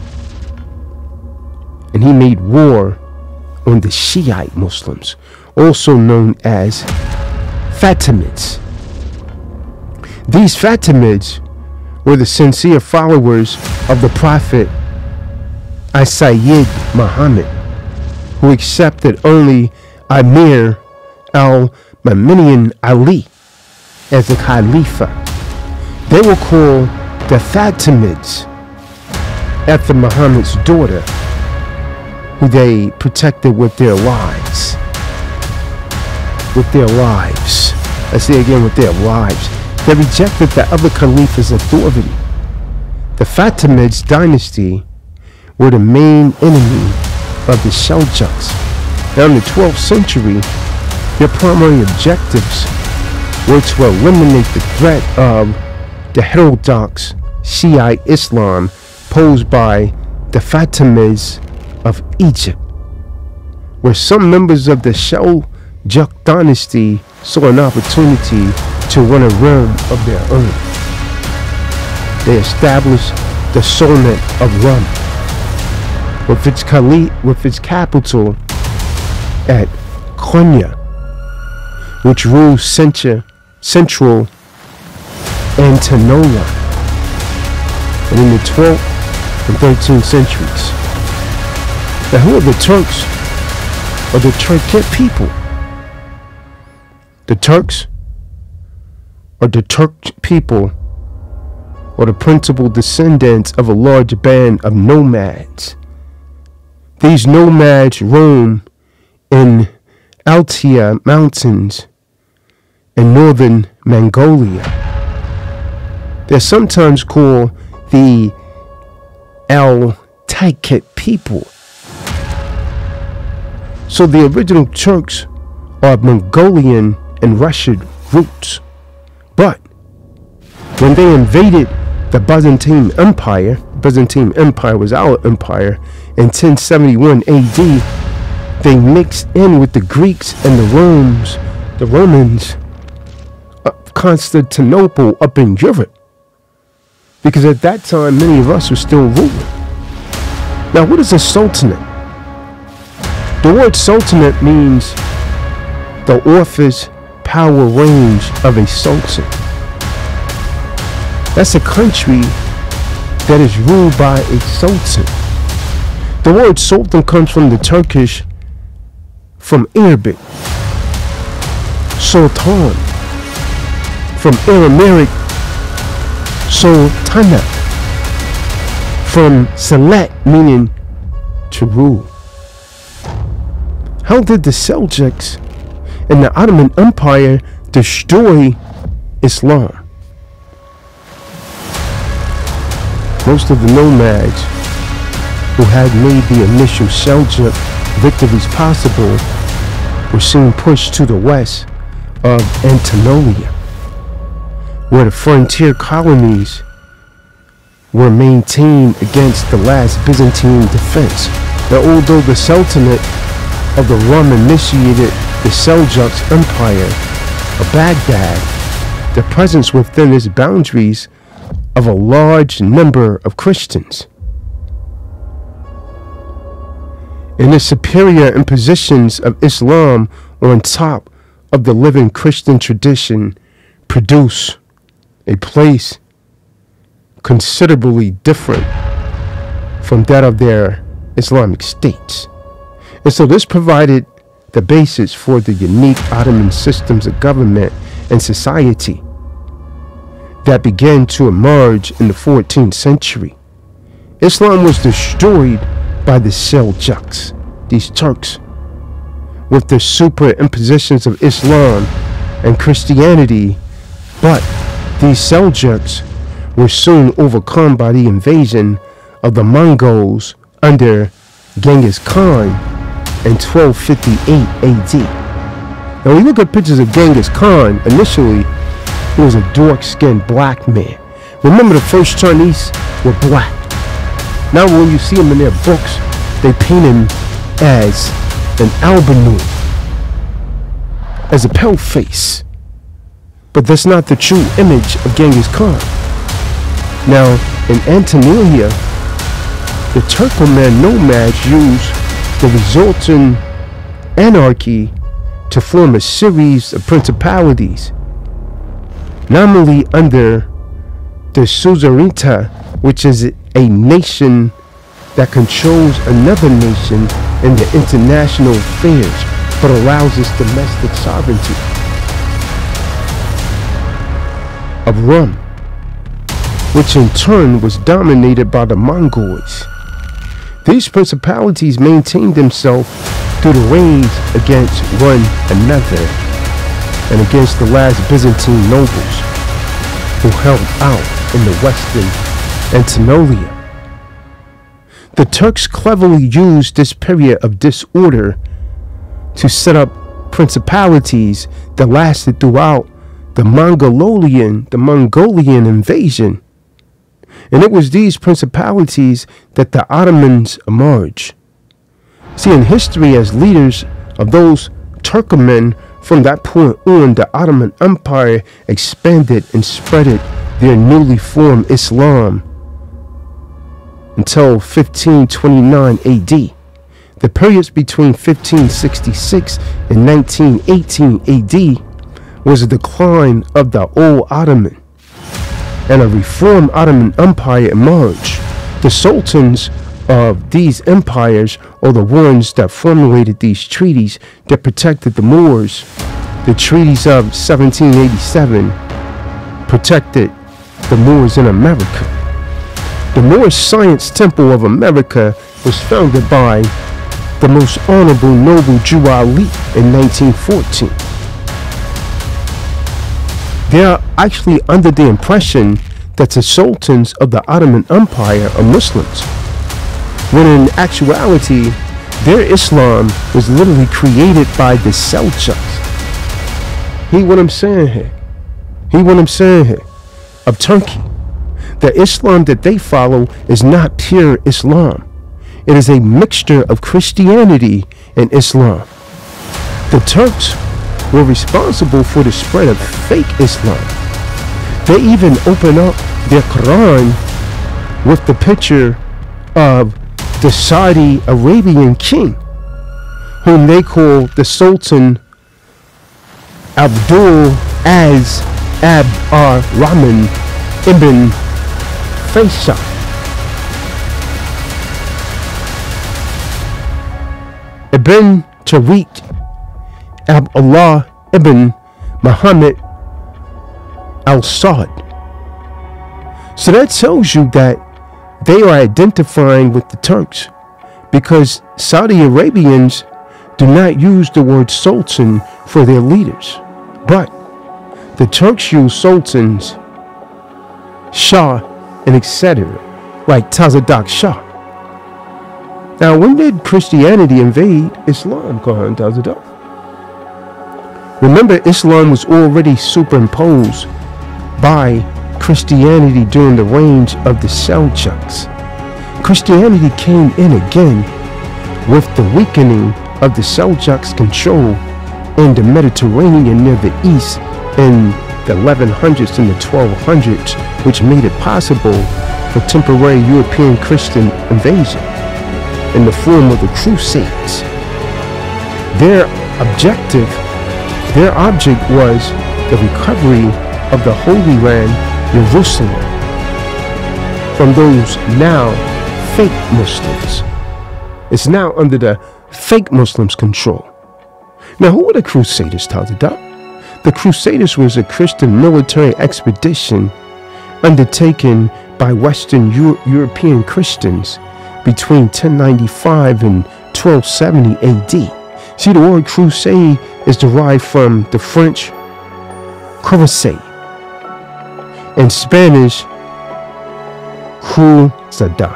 and he made war on the Shiite Muslims, also known as Fatimids. These Fatimids were the sincere followers of the Prophet Sayyid Muhammad, who accepted only Amir al-Mu'minin Ali as the Khalifa. They were called the Fatimids after Muhammad's daughter, who they protected with their lives. With their lives. I say again, with their lives. They rejected the other Khalifa's authority. The Fatimids dynasty were the main enemy of the Seljuks. Now, in the twelfth century, their primary objectives were to eliminate the threat of the heterodox Shiite Islam posed by the Fatimids of Egypt, where some members of the Seljuk dynasty saw an opportunity to run a realm of their own. They established the Sultanate of Rum, with its, Kali with its capital at Konya, which ruled central, central Anatolia, and in the twelfth and thirteenth centuries. Now, who are the Turks, or the Turkic people? The Turks, or the Turk people, or the principal descendants of a large band of nomads. These nomads roam in Altai mountains in northern Mongolia. They're sometimes called the Altaic people. So the original Turks are Mongolian and Russian roots. But when they invaded the Byzantine Empire, Byzantine Empire was our empire, in ten seventy-one A D, they mixed in with the Greeks and the Romans, the Romans of Constantinople up in Europe. Because at that time, many of us were still ruling. Now, what is a sultanate? The word sultanate means the office, power range of a sultan. That's a country that is ruled by a sultan. The word sultan comes from the Turkish, from Arabic, sultan, from Aramaic, sultana, from salat, meaning to rule. How did the Seljuks and the Ottoman Empire destroy Islam? Most of the nomads who had made the initial Seljuk victories possible were soon pushed to the west of Anatolia, where the frontier colonies were maintained against the last Byzantine defense. Now, although the Sultanate of the Rum initiated the Seljuk Empire of Baghdad, the presence within its boundaries of a large number of Christians, and the superior impositions of Islam on top of the living Christian tradition produce a place considerably different from that of their Islamic states. And so this provided the basis for the unique Ottoman systems of government and society that began to emerge in the fourteenth century. Islam was destroyed by the Seljuks, these Turks, with the superimpositions of Islam and Christianity, but these Seljuks were soon overcome by the invasion of the Mongols under Genghis Khan in twelve fifty-eight A D. Now, when you look at pictures of Genghis Khan, initially, he was a dark-skinned black man. Remember, the first Chinese were black. Now, when you see them in their books, they paint him as an albino, as a pale face. But that's not the true image of Genghis Khan. Now, in Anatolia, the Turkoman nomads used the resulting anarchy to form a series of principalities, nominally under the suzerainty, which is a nation that controls another nation in the international affairs, but allows its domestic sovereignty, of Rum, which in turn was dominated by the Mongols. These principalities maintained themselves through the reigns against one another and against the last Byzantine nobles who held out in the western Anatolia. The Turks cleverly used this period of disorder to set up principalities that lasted throughout the Mongolian, the Mongolian invasion. And it was these principalities that the Ottomans emerged. See, in history, as leaders of those Turkomen, from that point on, the Ottoman Empire expanded and spreaded their newly formed Islam until fifteen twenty-nine A D. The periods between fifteen sixty-six and nineteen eighteen A D was a decline of the old Ottoman, and a reformed Ottoman Empire emerged. The sultans of these empires are the ones that formulated these treaties that protected the Moors. The treaties of seventeen eighty-seven protected the Moors in America. The Moorish Science Temple of America was founded by the most honorable noble Jew Ali in nineteen fourteen. They are actually under the impression that the sultans of the Ottoman Empire are Muslims, when in actuality, their Islam was literally created by the Seljuks. Hear what I'm saying here. Hear what I'm saying here. Of Turkey. The Islam that they follow is not pure Islam. It is a mixture of Christianity and Islam. The Turks were responsible for the spread of fake Islam. They even open up their Quran with the picture of the Saudi Arabian king, whom they call the Sultan Abdul Az Ab ar-Rahman ibn Faisal. Ibn Tariq Abdullah ibn Muhammad al-Saud. So that tells you that they are identifying with the Turks, because Saudi Arabians do not use the word sultan for their leaders, but the Turks use sultans, Shah, and et cetera, like Tazadaq Shah. Now, when did Christianity invade Islam, Khan Tazadaq? Remember, Islam was already superimposed by Christianity during the reign of the Seljuks. Christianity came in again with the weakening of the Seljuks' control in the Mediterranean near the east in the eleven hundreds and the twelve hundreds, which made it possible for temporary European Christian invasion in the form of the Crusades. Their objective, their object was the recovery of the Holy Land, Jerusalem, from those now fake Muslims. It's now under the fake Muslims' control. Now, who were the Crusaders, Tazadaq? The Crusaders was a Christian military expedition undertaken by Western Euro European Christians between ten ninety-five and twelve seventy A D. See, the word crusade is derived from the French crusade, in Spanish, cruzada.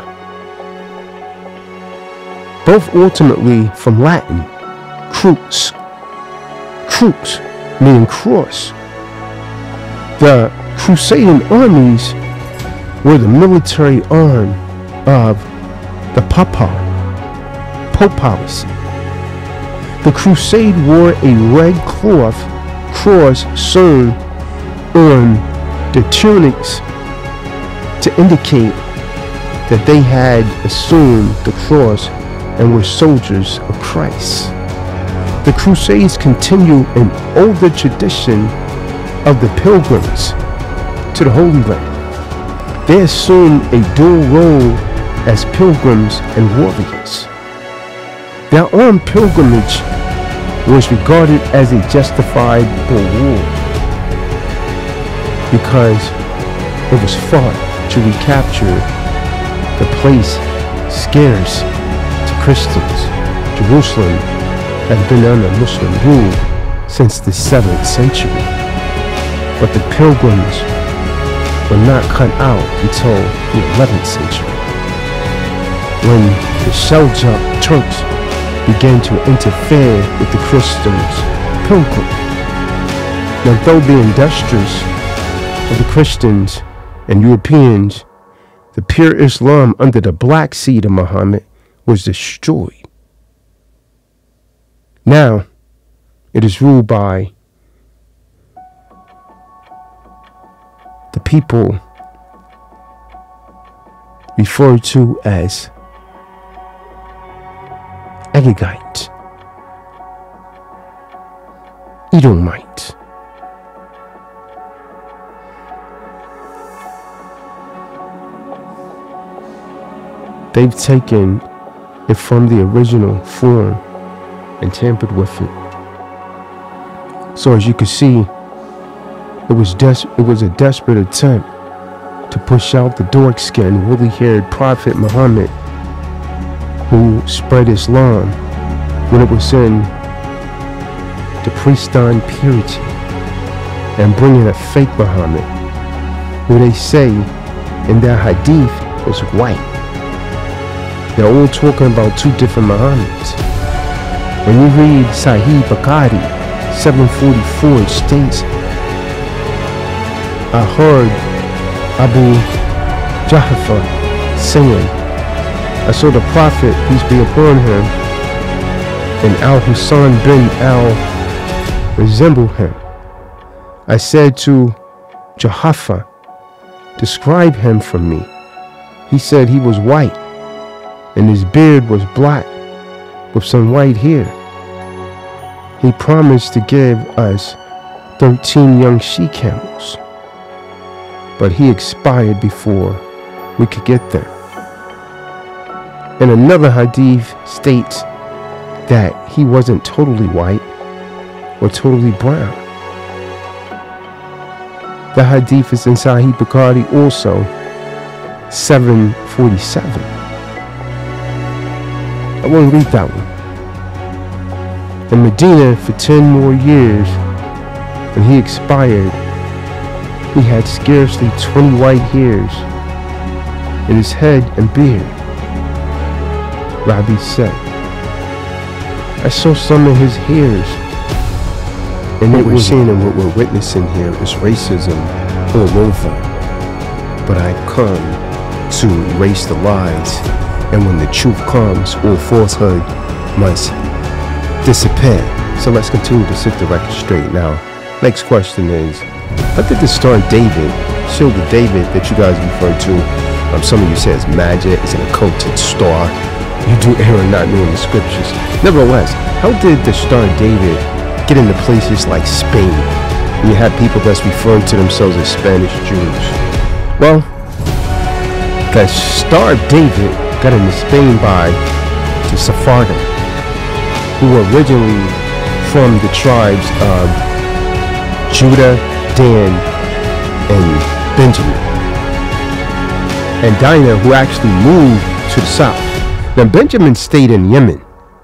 Both ultimately from Latin, crux, crux, meaning cross. The Crusading armies were the military arm of the Papal, Papacy. The crusade wore a red cloth cross sewn on the tunics to indicate that they had assumed the cross and were soldiers of Christ. The Crusades continue an older tradition of the pilgrims to the Holy Land. They assumed a dual role as pilgrims and warriors. Their armed pilgrimage was regarded as a justified reward because it was fought to recapture the place scarce to Christians. Jerusalem had been under Muslim rule since the seventh century, but the pilgrims were not cut out until the eleventh century, when the Seljuk Turks began to interfere with the Christians' pilgrim. Now, though the industrious of the Christians and Europeans, the pure Islam under the black seed of Muhammad was destroyed. Now, it is ruled by the people referred to as Agagite, Edomite. They've taken it from the original form and tampered with it. So as you can see, it was des it was a desperate attempt to push out the dark-skinned, woolly-haired Prophet Muhammad, who spread Islam when it was in the pristine purity, and bringing a fake Muhammad, who they say in their hadith was white. They're all talking about two different Muhammads. When you read Sahih Bukhari, seven forty-four, it states, I heard Abu Jahafar saying, I saw the Prophet, peace be upon him, and Al-Hussein bin Al resemble him. I said to Jahafar, describe him for me. He said he was white, and his beard was black, with some white hair. He promised to give us thirteen young she-camels, but he expired before we could get them. And another hadith states that he wasn't totally white or totally brown. The hadith is in Sahih Bukhari also, seven forty-seven. I won't read that one. In Medina for ten more years, when he expired, he had scarcely twenty white hairs in his head and beard. Rabbi said, I saw some of his hairs. And what we're seeing and what we're witnessing here is racism all over. But I've come to erase the lies, and when the truth comes, all falsehood must disappear. So let's continue to set the record straight. Now, next question is, how did the star David, show the David that you guys refer to, um, some of you say it's magic, it's an occulted star. You do err in not knowing the scriptures. Nevertheless, how did the star David get into places like Spain? And you have people that's referring to themselves as Spanish Jews. Well, the star David got into Spain by the Sephardim, who were originally from the tribes of Judah, Dan, and Benjamin. And Dinah, who actually moved to the south. Now Benjamin stayed in Yemen,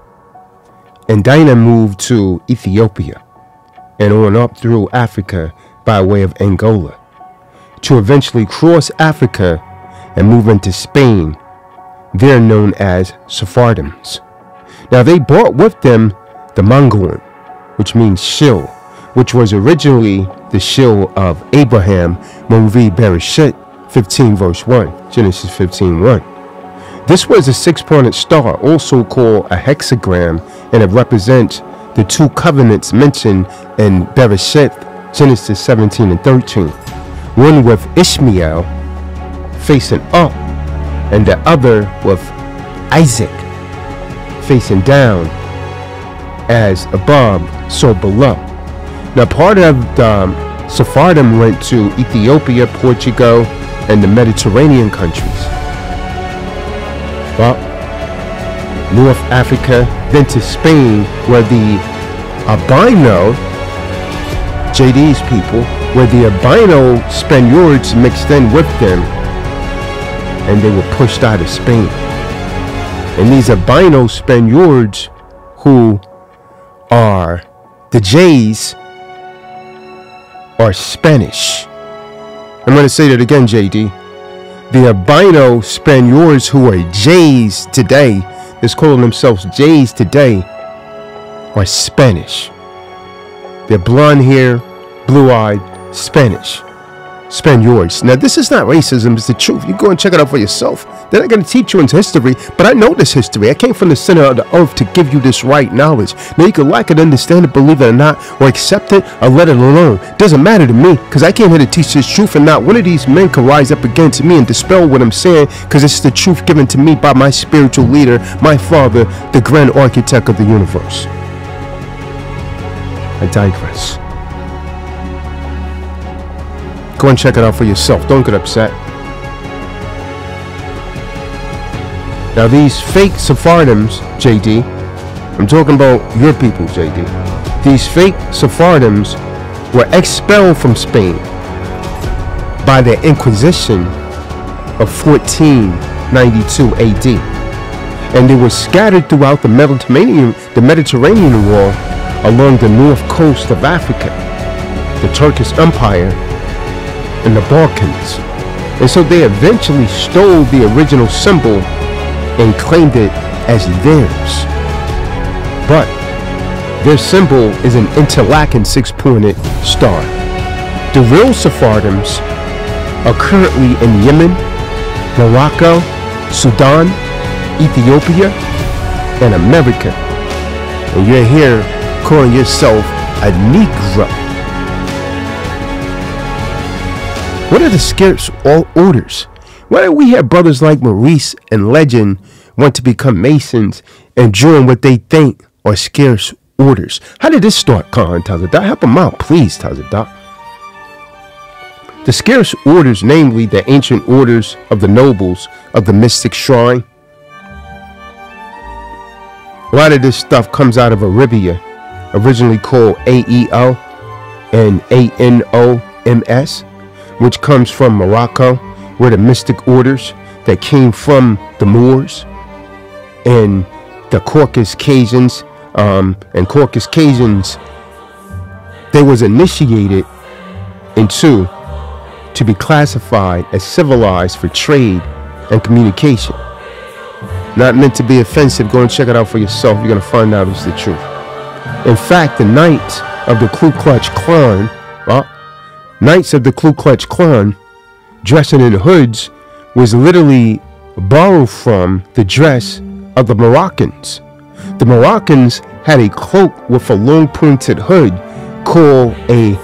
and Dinah moved to Ethiopia and on up through Africa by way of Angola, to eventually cross Africa and move into Spain. They're known as Sephardims. Now they brought with them the Mongolian, which means shield, which was originally the shield of Abraham when we read Bereshit fifteen verse one, Genesis fifteen one. This was a six-pointed star, also called a hexagram, and it represents the two covenants mentioned in Bereshit, Genesis seventeen and thirteen. One with Ishmael facing up, and the other with Isaac facing down, as above, so below. Now part of the Sephardim went to Ethiopia, Portugal, and the Mediterranean countries. Well, North Africa, then to Spain, where the albino, J D's people, where the albino Spaniards mixed in with them, and they were pushed out of Spain. And these albino Spaniards, who are the J's, are Spanish. I'm going to say that again, J D. The albino Spaniards, who are Jays today, that's calling themselves Jays today, are Spanish. They're blonde hair, blue-eyed, Spanish. Spaniards. Now, this is not racism, it's the truth. You go and check it out for yourself. They're not going to teach you in history, but I know this history. I came from the center of the earth to give you this right knowledge. Now, you can like it, understand it, believe it or not, or accept it, or let it alone. Doesn't matter to me, because I came here to teach this truth, and not one of these men can rise up against me and dispel what I'm saying, because it's the truth given to me by my spiritual leader, my father, the grand architect of the universe. I digress. Go and check it out for yourself. Don't get upset. Now these fake Sephardims, J D, I'm talking about your people, J D. These fake Sephardims were expelled from Spain by the Inquisition of fourteen ninety-two A D. And they were scattered throughout the Mediterranean, the Mediterranean wall along the north coast of Africa, the Turkish Empire, and the Balkans. And so they eventually stole the original symbol and claimed it as theirs. But Their symbol is an interlacking six-pointed star. The real Sephardims are currently in Yemen, Morocco, Sudan, Ethiopia, and America. And you're here calling yourself a Negro. What are the scarce orders? Why do we have brothers like Maurice and Legend want to become Masons and join what they think are scarce orders? How did this start, Khan Tazadaq? Help them out, please, Tazadaq. The scarce orders, namely the ancient orders of the nobles of the mystic shrine. A lot of this stuff comes out of Arabia, originally called A E O and A N O M S, which comes from Morocco, where the mystic orders that came from the Moors and the Caucasus Cajuns, um, and Caucasus Cajuns, they was initiated into to be classified as civilized for trade and communication. Not meant to be offensive. Go and check it out for yourself. You're going to find out it's the truth. In fact, the Knights of the Ku Klux Klan, well, Knights of the Ku Klux Klan, dressing in hoods, was literally borrowed from the dress of the Moroccans. The Moroccans had a cloak with a long pointed hood called a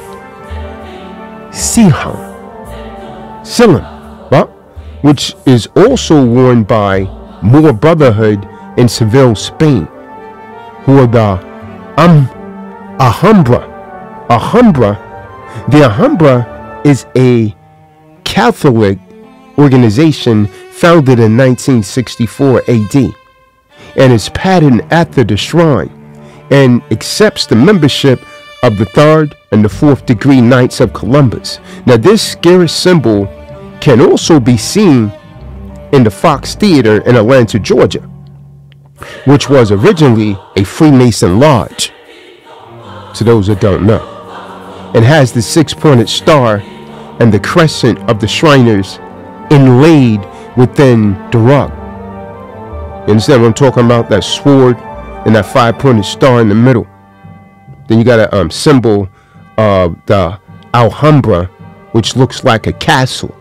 siham, silam, well, which is also worn by Moor Brotherhood in Seville, Spain, who are the um, Alhambra. Alhambra. The Alhambra is a Catholic organization founded in nineteen sixty-four A D and is patterned after the shrine and accepts the membership of the third and the fourth degree Knights of Columbus. Now, this scary symbol can also be seen in the Fox Theater in Atlanta, Georgia, which was originally a Freemason lodge, to those that don't know, and has the six-pointed star and the crescent of the Shriners inlaid within the rug. You understand what I'm talking about? That sword and that five-pointed star in the middle. Then you got a um, symbol of the Alhambra, which looks like a castle.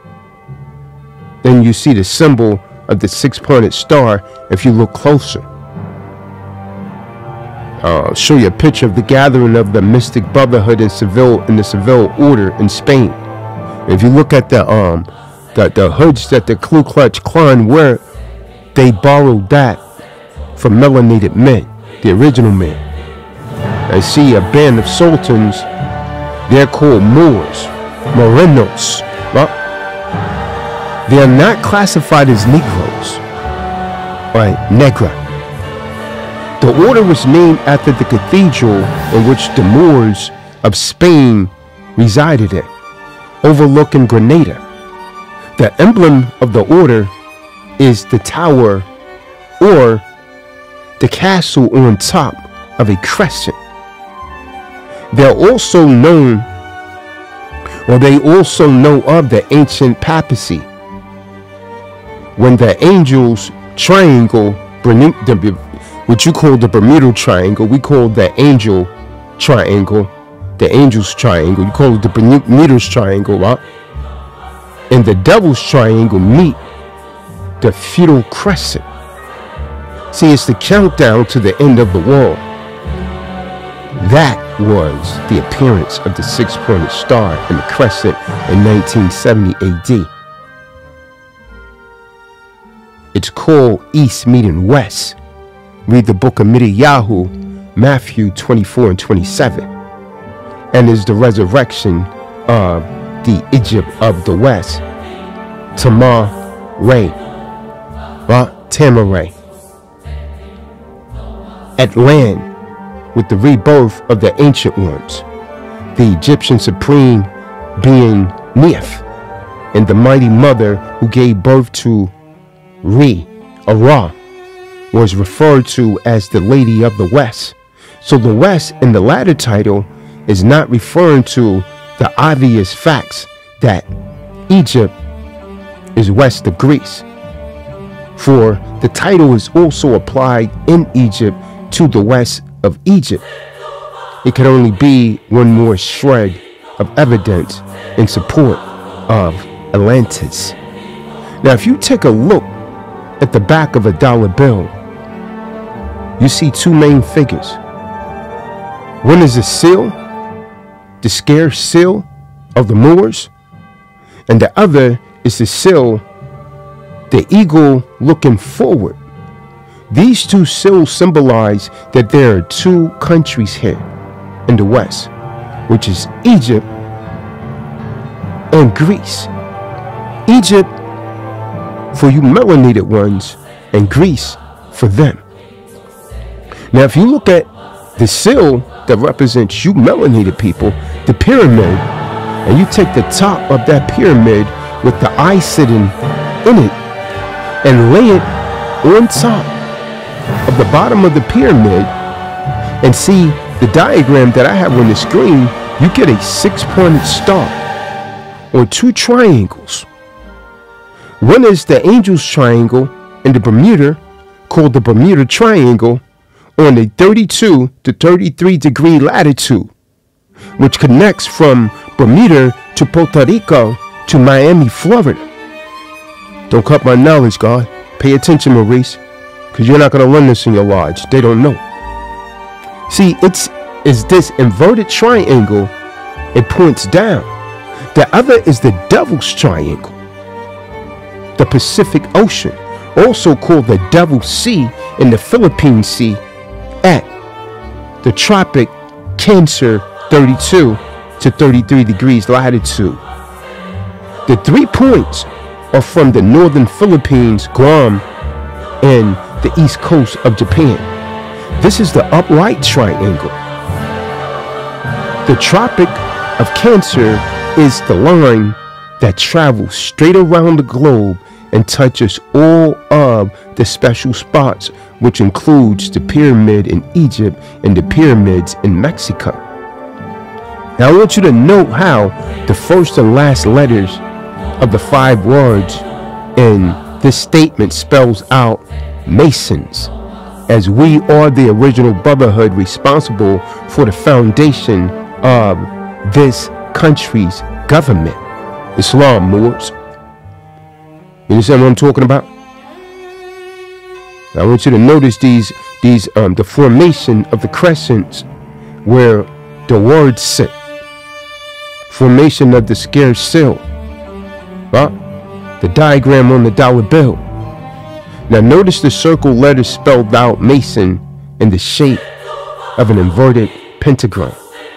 Then you see the symbol of the six-pointed star if you look closer. Uh, I'll show you a picture of the gathering of the Mystic Brotherhood in Seville, in the Seville Order in Spain. If you look at the um the, the hoods that the Ku Klux Klan wear, they borrowed that from melanated men, the original men. I see a band of sultans. They're called Moors, Morenos. Well, they are not classified as Negroes, right? Negra. The order was named after the cathedral in which the Moors of Spain resided in, overlooking Granada. The emblem of the order is the tower or the castle on top of a crescent. They're also known, or they also know of the ancient papacy, when the angels triangle, what you call the Bermuda Triangle, we call the angel triangle, the angel's triangle, you call it the Bermuda's Triangle, right? And the devil's triangle meet the feudal crescent. See, it's the countdown to the end of the world. That was the appearance of the six-pointed star and the crescent in nineteen seventy A D. It's called East meeting West. Read the book of Midiyahu, Matthew twenty-four and twenty-seven, and is the resurrection of the Egypt of the West, Tamar Ray, uh, Tamaray, at land with the rebirth of the ancient ones, the Egyptian supreme being Neith, and the mighty mother who gave birth to Re, Ra, was referred to as the Lady of the West. So the West in the latter title is not referring to the obvious facts that Egypt is west of Greece, for the title is also applied in Egypt to the west of Egypt, it could only be one more shred of evidence in support of Atlantis. Now, if you take a look at the back of a dollar bill, you see two main figures. One is a seal, the scarce seal of the Moors, and the other is the seal, the eagle looking forward. These two seals symbolize that there are two countries here in the West, which is Egypt and Greece. Egypt for you melanated ones, and Greece for them. Now, if you look at the seal that represents you melanated people, the pyramid, and you take the top of that pyramid with the eye sitting in it and lay it on top of the bottom of the pyramid and see the diagram that I have on the screen, you get a six-pointed star or two triangles. One is the Angel's Triangle in the Bermuda, called the Bermuda Triangle, on a thirty-two to thirty-three degree latitude, which connects from Bermuda to Puerto Rico to Miami, Florida. Don't cut my knowledge, God. Pay attention, Maurice, because you're not going to learn this in your lodge. They don't know. See, it's is this inverted triangle. It points down. The other is the Devil's Triangle, the Pacific Ocean, also called the Devil's Sea in the Philippine Sea, at the tropic Cancer, thirty-two to thirty-three degrees latitude. The three points are from the northern Philippines, Guam, and the east coast of Japan. This is the upright triangle. The Tropic of Cancer is the line that travels straight around the globe and touches all of the special spots, which includes the pyramid in Egypt and the pyramids in Mexico. Now, I want you to note how the first and last letters of the five words in this statement spells out Masons, as we are the original brotherhood responsible for the foundation of this country's government. Islam, Moors. You understand what I'm talking about? I want you to notice these, these, um, the formation of the crescents where the words sit. Formation of the scarce seal. Huh? The diagram on the dollar bill. Now notice the circle letters spelled out Mason in the shape of an inverted pentagram.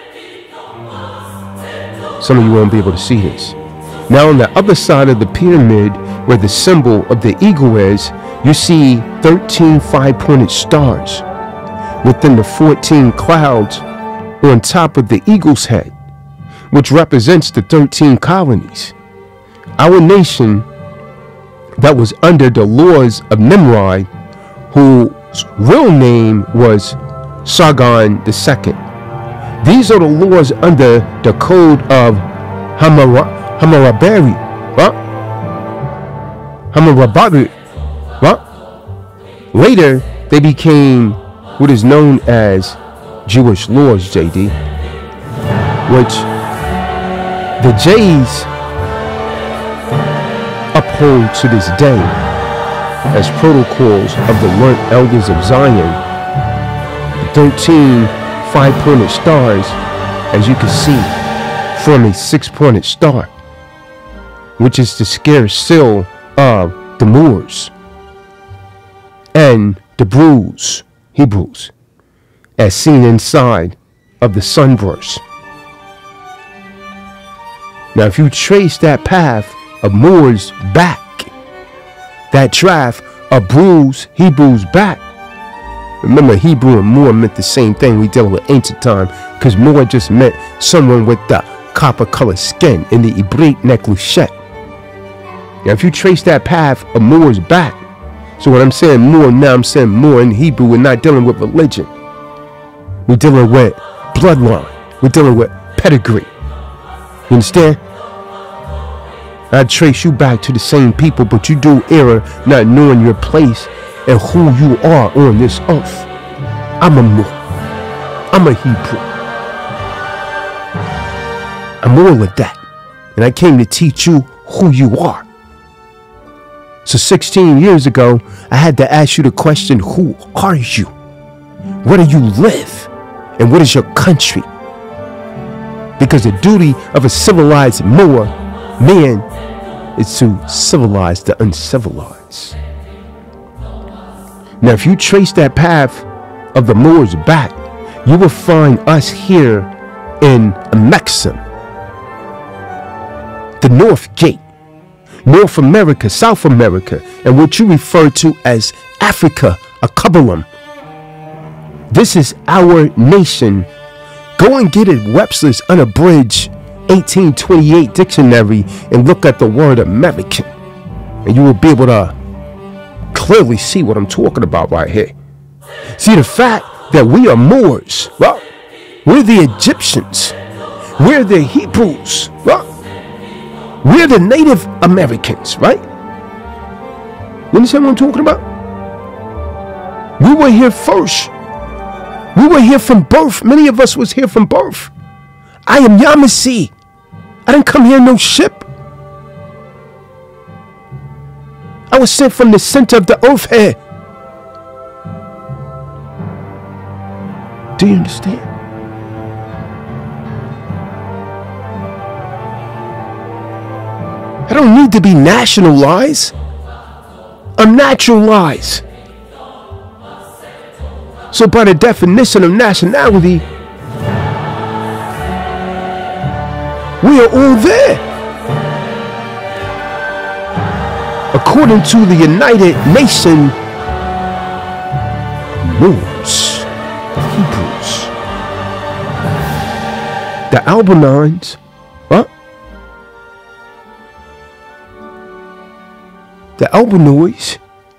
Some of you won't be able to see this. Now on the other side of the pyramid, where the symbol of the eagle is, you see thirteen five-pointed stars within the fourteen clouds on top of the eagle's head, which represents the thirteen colonies. Our nation that was under the laws of Nimrod, whose real name was Sargon the Second. These are the laws under the code of Hammurabi. Hammurabi. Huh? Hammurabi. Huh? Later, they became what is known as Jewish laws, J D, which the Jays uphold to this day as protocols of the learned elders of Zion. The thirteen five-pointed stars, as you can see, form a six-pointed star, which is the scarce seal of the Moors and the Hebrews, Hebrews, as seen inside of the sunburst. Now, if you trace that path of Moors back, that track of Hebrews, Hebrews back. Remember, Hebrew and Moor meant the same thing. We deal with ancient time, because Moor just meant someone with the copper colored skin in the Hebraic necklace. Now, if you trace that path of Moors back, so when I'm saying Moor, now I'm saying Moor in Hebrew. We're not dealing with religion. We're dealing with bloodline. We're dealing with pedigree. You understand? I trace you back to the same people, but you do error not knowing your place and who you are on this earth. I'm a Moor. I'm a Hebrew. I'm all of that. And I came to teach you who you are. So sixteen years ago, I had to ask you the question, who are you? Where do you live? And what is your country? Because the duty of a civilized Moor man is to civilize the uncivilized. Now, if you trace that path of the Moors back, you will find us here in Amexem, the North Gate, North America, South America, and what you refer to as Africa, a Kabbalah. This is our nation. Go and get it, Webster's Unabridged eighteen twenty-eight dictionary, and look at the word American, and you will be able to clearly see what I'm talking about right here. See, the fact that we are Moors, well, we're the Egyptians, we're the Hebrews, well, we're the Native Americans, right? You understand what I'm talking about? We were here first. We were here from birth. Many of us was here from birth. I am Yamasi. I didn't come here in no ship. I was sent from the center of the earth here. Do you understand? I don't need to be nationalized. I'm naturalized. So by the definition of nationality, we are all there. According to the United Nations, Moors, the Hebrews, the Albanines, huh? The Albanoids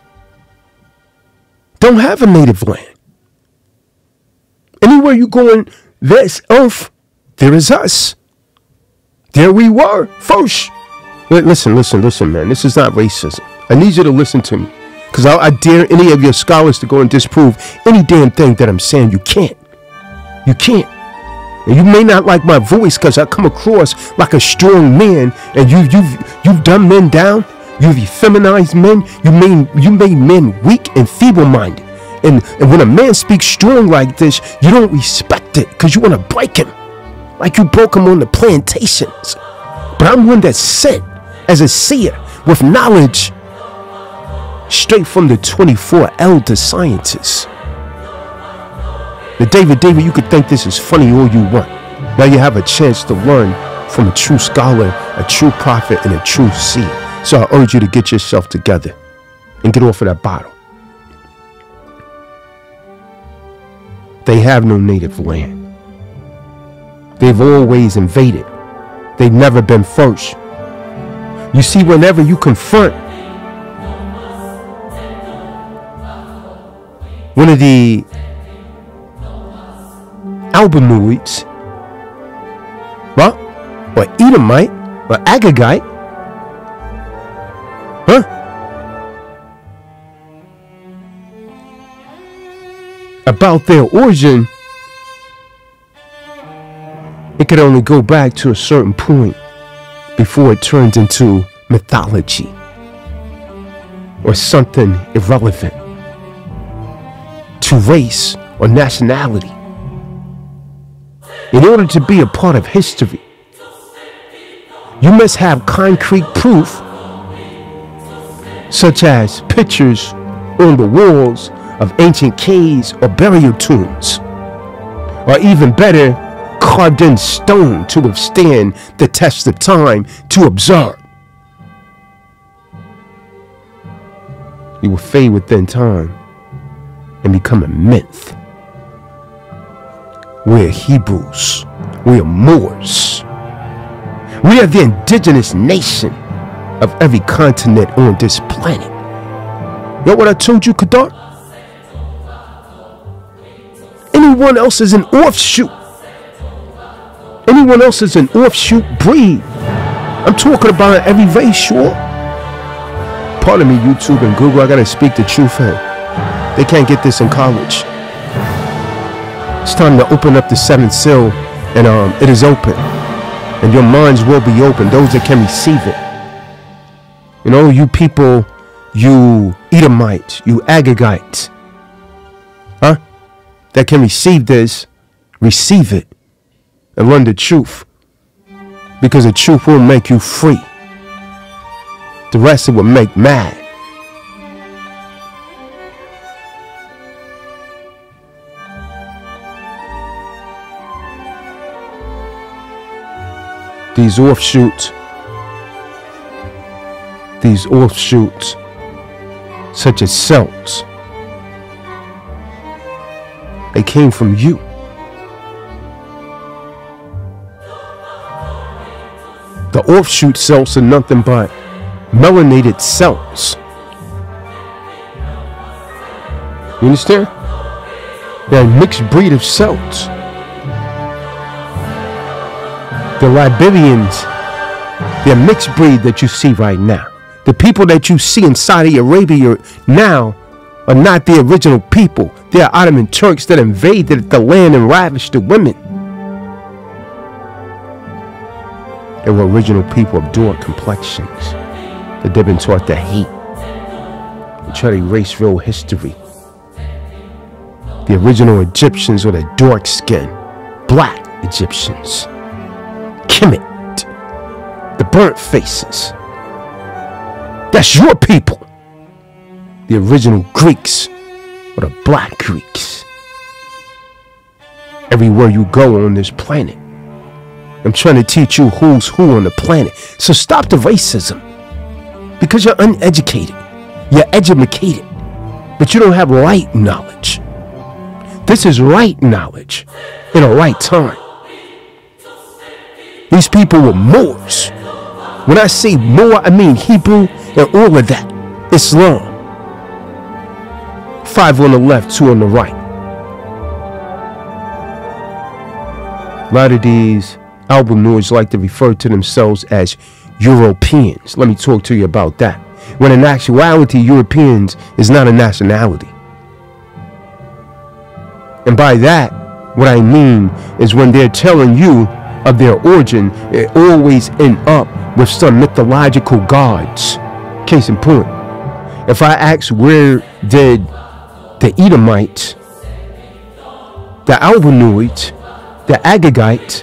don't have a native land. Anywhere you go on this earth, there is us. There we were first. Wait, listen, listen, listen, man. This is not racism. I need you to listen to me. Because I, I dare any of your scholars to go and disprove any damn thing that I'm saying. You can't. You can't. And you may not like my voice because I come across like a strong man, and you, you've, you've done men down. You've effeminized men. You made, you made men weak and feeble-minded. And, and when a man speaks strong like this, you don't respect it because you want to break him. Like you broke him on the plantations. But I'm one that's sent as a seer with knowledge straight from the twenty-four elder scientists. The David, David, you could think this is funny all you want. Now you have a chance to learn from a true scholar, a true prophet, and a true seer. So I urge you to get yourself together and get off of that bottle. They have no native land. They've always invaded. They've never been first. You see, whenever you confront one of the Albanoids, well, or Edomite, or Agagite, huh? About their origin, it could only go back to a certain point before it turns into mythology or something irrelevant to race or nationality. In order to be a part of history, you must have concrete proof, such as pictures on the walls of ancient caves or burial tombs, or even better, carved in stone to withstand the test of time to observe. You will fade within time and become a myth. We're Hebrews. We are Moors. We are the indigenous nation of every continent on this planet. You know what I told you, Kadar? Anyone else is an offshoot. Anyone else is an offshoot breed. I'm talking about every race, sure. Pardon me, YouTube and Google, I gotta speak the truth here. They can't get this in college. It's time to open up the seventh seal, and um, it is open. And your minds will be open, those that can receive it. You know, you people, you Edomites, you Agagites, huh? That can receive this, receive it, and learn the truth. Because the truth will make you free. The rest it will make mad. These offshoots, these offshoots, such as cells, they came from you. The offshoot cells are nothing but melanated cells. You understand? They're a mixed breed of cells. The Liberians, they're a mixed breed that you see right now. The people that you see in Saudi Arabia now are not the original people. They are Ottoman Turks that invaded the land and ravished the women. They were original people of dark complexions that they've been taught to hate and try to erase real history. The original Egyptians were the dark skin, black Egyptians. Kemet, the burnt faces. That's your people. The original Greeks were the black Greeks. Everywhere you go on this planet, I'm trying to teach you who's who on the planet. So stop the racism. Because you're uneducated. You're educated. But you don't have right knowledge. This is right knowledge in a right time. These people were Moors. When I say Moor, I mean Hebrew and all of that. Islam. Five on the left, two on the right. A lot of these albinoids like to refer to themselves as Europeans. Let me talk to you about that. When in actuality, Europeans is not a nationality. And by that, what I mean is when they're telling you of their origin, it always end up with some mythological gods. Case in point, if I ask where did the Edomites, the Albinoids, the Agagites,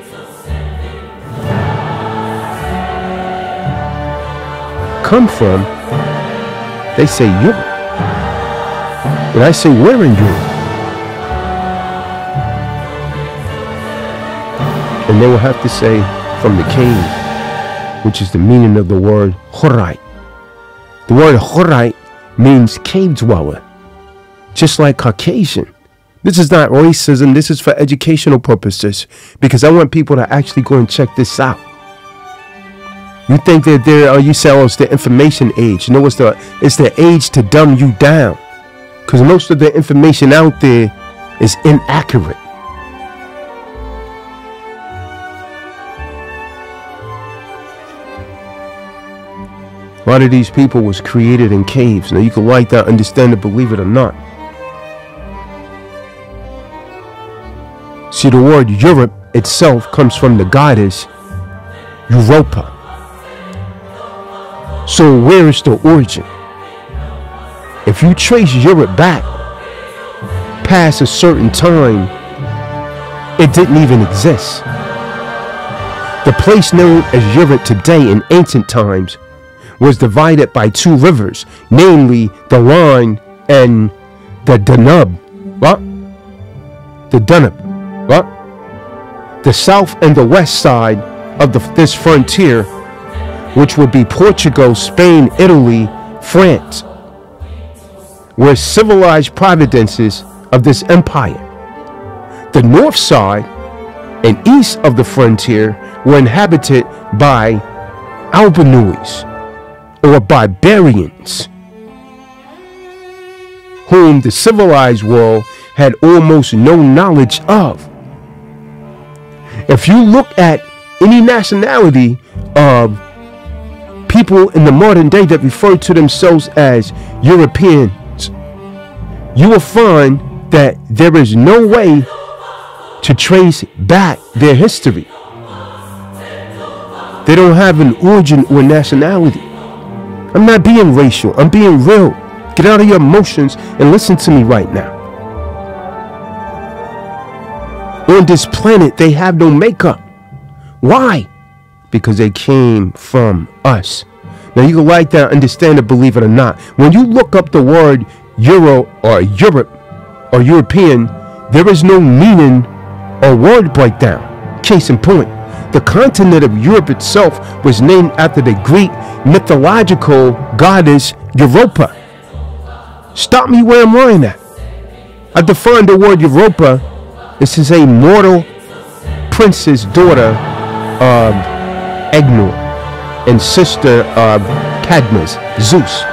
come from, they say Europe. And I say, where in Europe? And they will have to say from the cave, which is the meaning of the word Horite. The word Horite means cave dweller, just like Caucasian. This is not racism. This is for educational purposes, because I want people to actually go and check this out. You think that there are, you say, oh, it's the information age. No, it's the, it's the age to dumb you down, because most of the information out there is inaccurate. A lot of these people was created in caves. Now you can like that, understand it, believe it or not. See, the word Europe itself comes from the goddess Europa. So where is the origin? If you trace Europe back past a certain time, it didn't even exist. The place known as Europe today in ancient times was divided by two rivers, namely the Rhine and the Danube. What? The Danube. What? The south and the west side of the, this frontier, which would be Portugal, Spain, Italy, France, were civilized provinces of this empire. The north side and east of the frontier were inhabited by Albinoids, or barbarians, whom the civilized world had almost no knowledge of. If you look at any nationality of people in the modern day that refer to themselves as Europeans, you will find that there is no way to trace back their history. They don't have an origin or nationality. I'm not being racial. I'm being real. Get out of your emotions and listen to me right now. On this planet, they have no makeup. Why? Because they came from us. Now, you can like that, understand it, believe it or not. When you look up the word Euro or Europe or European, there is no meaning or word breakdown. Case in point, the continent of Europe itself was named after the Greek mythological goddess Europa. Stop me where I'm lying at. I defined the word Europa. This is a mortal prince's daughter of Agenor and sister of Cadmus, Zeus,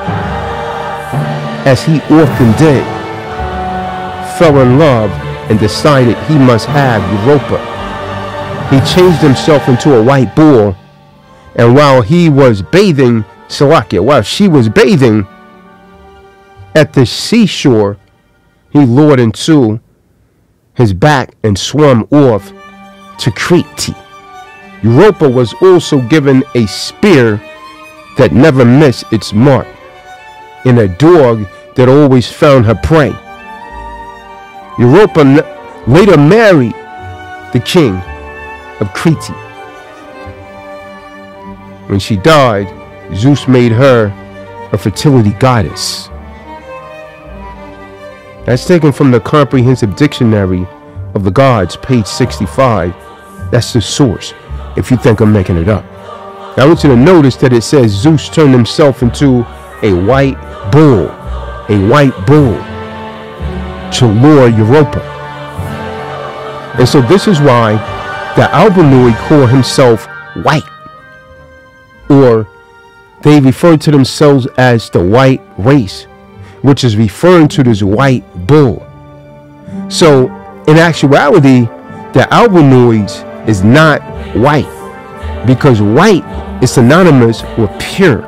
as he often did, fell in love and decided he must have Europa. He changed himself into a white bull, and while he was bathing, Salakia, while she was bathing at the seashore, he lured into his back and swam off to Crete. Europa was also given a spear that never missed its mark, and a dog that always found her prey. Europa later married the king of Crete. When she died, Zeus made her a fertility goddess. That's taken from the Comprehensive Dictionary of the Gods, page sixty-five. That's the source, if you think I'm making it up. Now, I want you to notice that it says Zeus turned himself into a white bull, a white bull, to lure Europa. And so this is why the Albinui call himself white, or they refer to themselves as the white race, which is referring to this white bull. So in actuality, the Albinuids is not white, because white is synonymous with pure.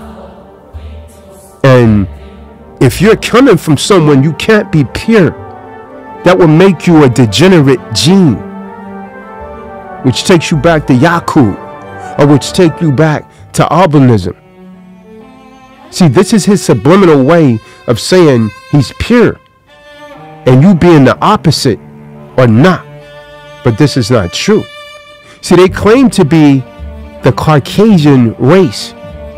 And if you're coming from someone you can't be pure, that will make you a degenerate gene, which takes you back to Yakub, or which take you back to albinism. See, this is his subliminal way of saying he's pure, and you being the opposite or not. But this is not true. See, they claim to be the Caucasian race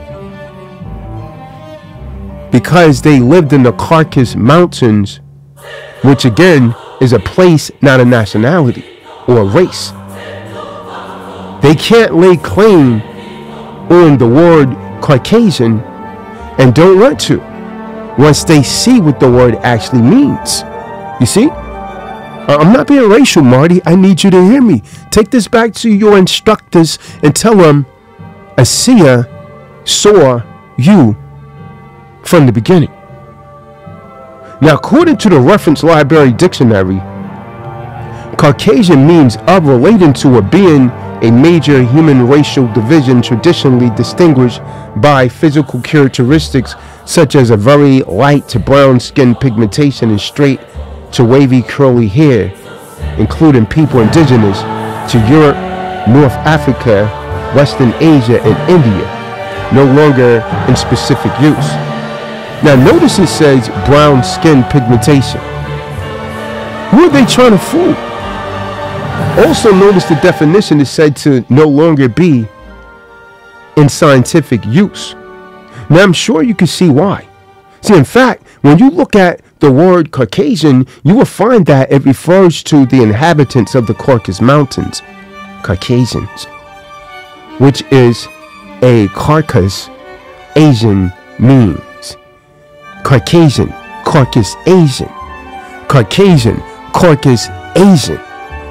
because they lived in the Caucasus Mountains, which again is a place, not a nationality or a race. They can't lay claim on the word Caucasian and don't want to once they see what the word actually means. You see? I'm not being racial, Marty. I need you to hear me. Take this back to your instructors and tell them Asiya saw you from the beginning. Now, according to the Reference Library Dictionary, Caucasian means of, relating to, or being a major human racial division traditionally distinguished by physical characteristics such as a very light to brown skin pigmentation and straight to wavy curly hair, including people indigenous to Europe, North Africa, Western Asia, and India, no longer in specific use. Now notice it says brown skin pigmentation. Who are they trying to fool? Also notice the definition is said to no longer be in scientific use. Now I'm sure you can see why. See, in fact, when you look at the word Caucasian, you will find that it refers to the inhabitants of the Caucasus Mountains, Caucasians, which is a Caucasus Asian means. Caucasian, Caucasus Asian, Caucasian, Caucasus Asian.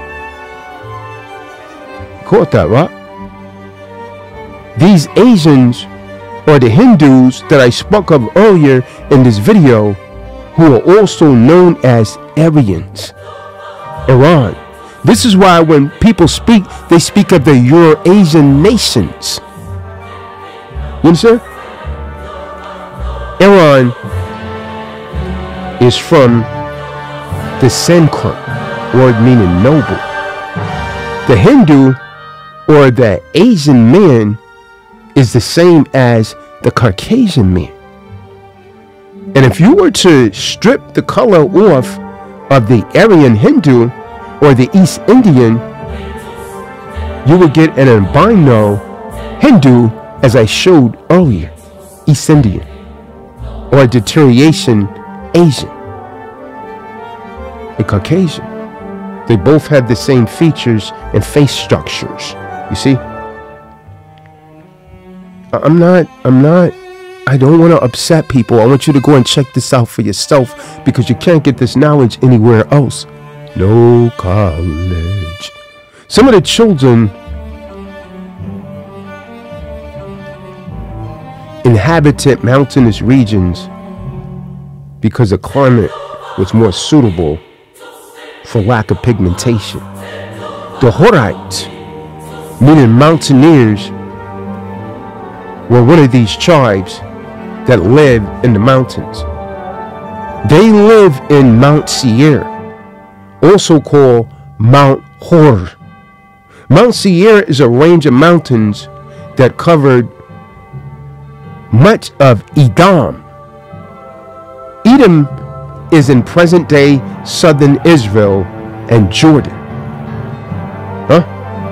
Caught that, right? These Asians are the Hindus that I spoke of earlier in this video, who are also known as Aryans. Iran. This is why when people speak, they speak of the Eurasian nations. You understand? Iran is from the Sankhan. word meaning noble. The Hindu or the Asian man is the same as the Caucasian man. And if you were to strip the color off of the Aryan Hindu or the East Indian, you would get an albino Hindu, as I showed earlier, East Indian, or a deterioration Asian, a Caucasian. They both have the same features and face structures. You see? I'm not, I'm not, I don't want to upset people. I want you to go and check this out for yourself, because you can't get this knowledge anywhere else. No college. Some of the children inhabited mountainous regions because the climate was more suitable for lack of pigmentation. The Horites, meaning mountaineers, were one of these tribes that live in the mountains. They live in Mount Seir, also called Mount Hor. Mount Seir is a range of mountains that covered much of Edom. Edom is in present-day southern Israel and Jordan. Huh?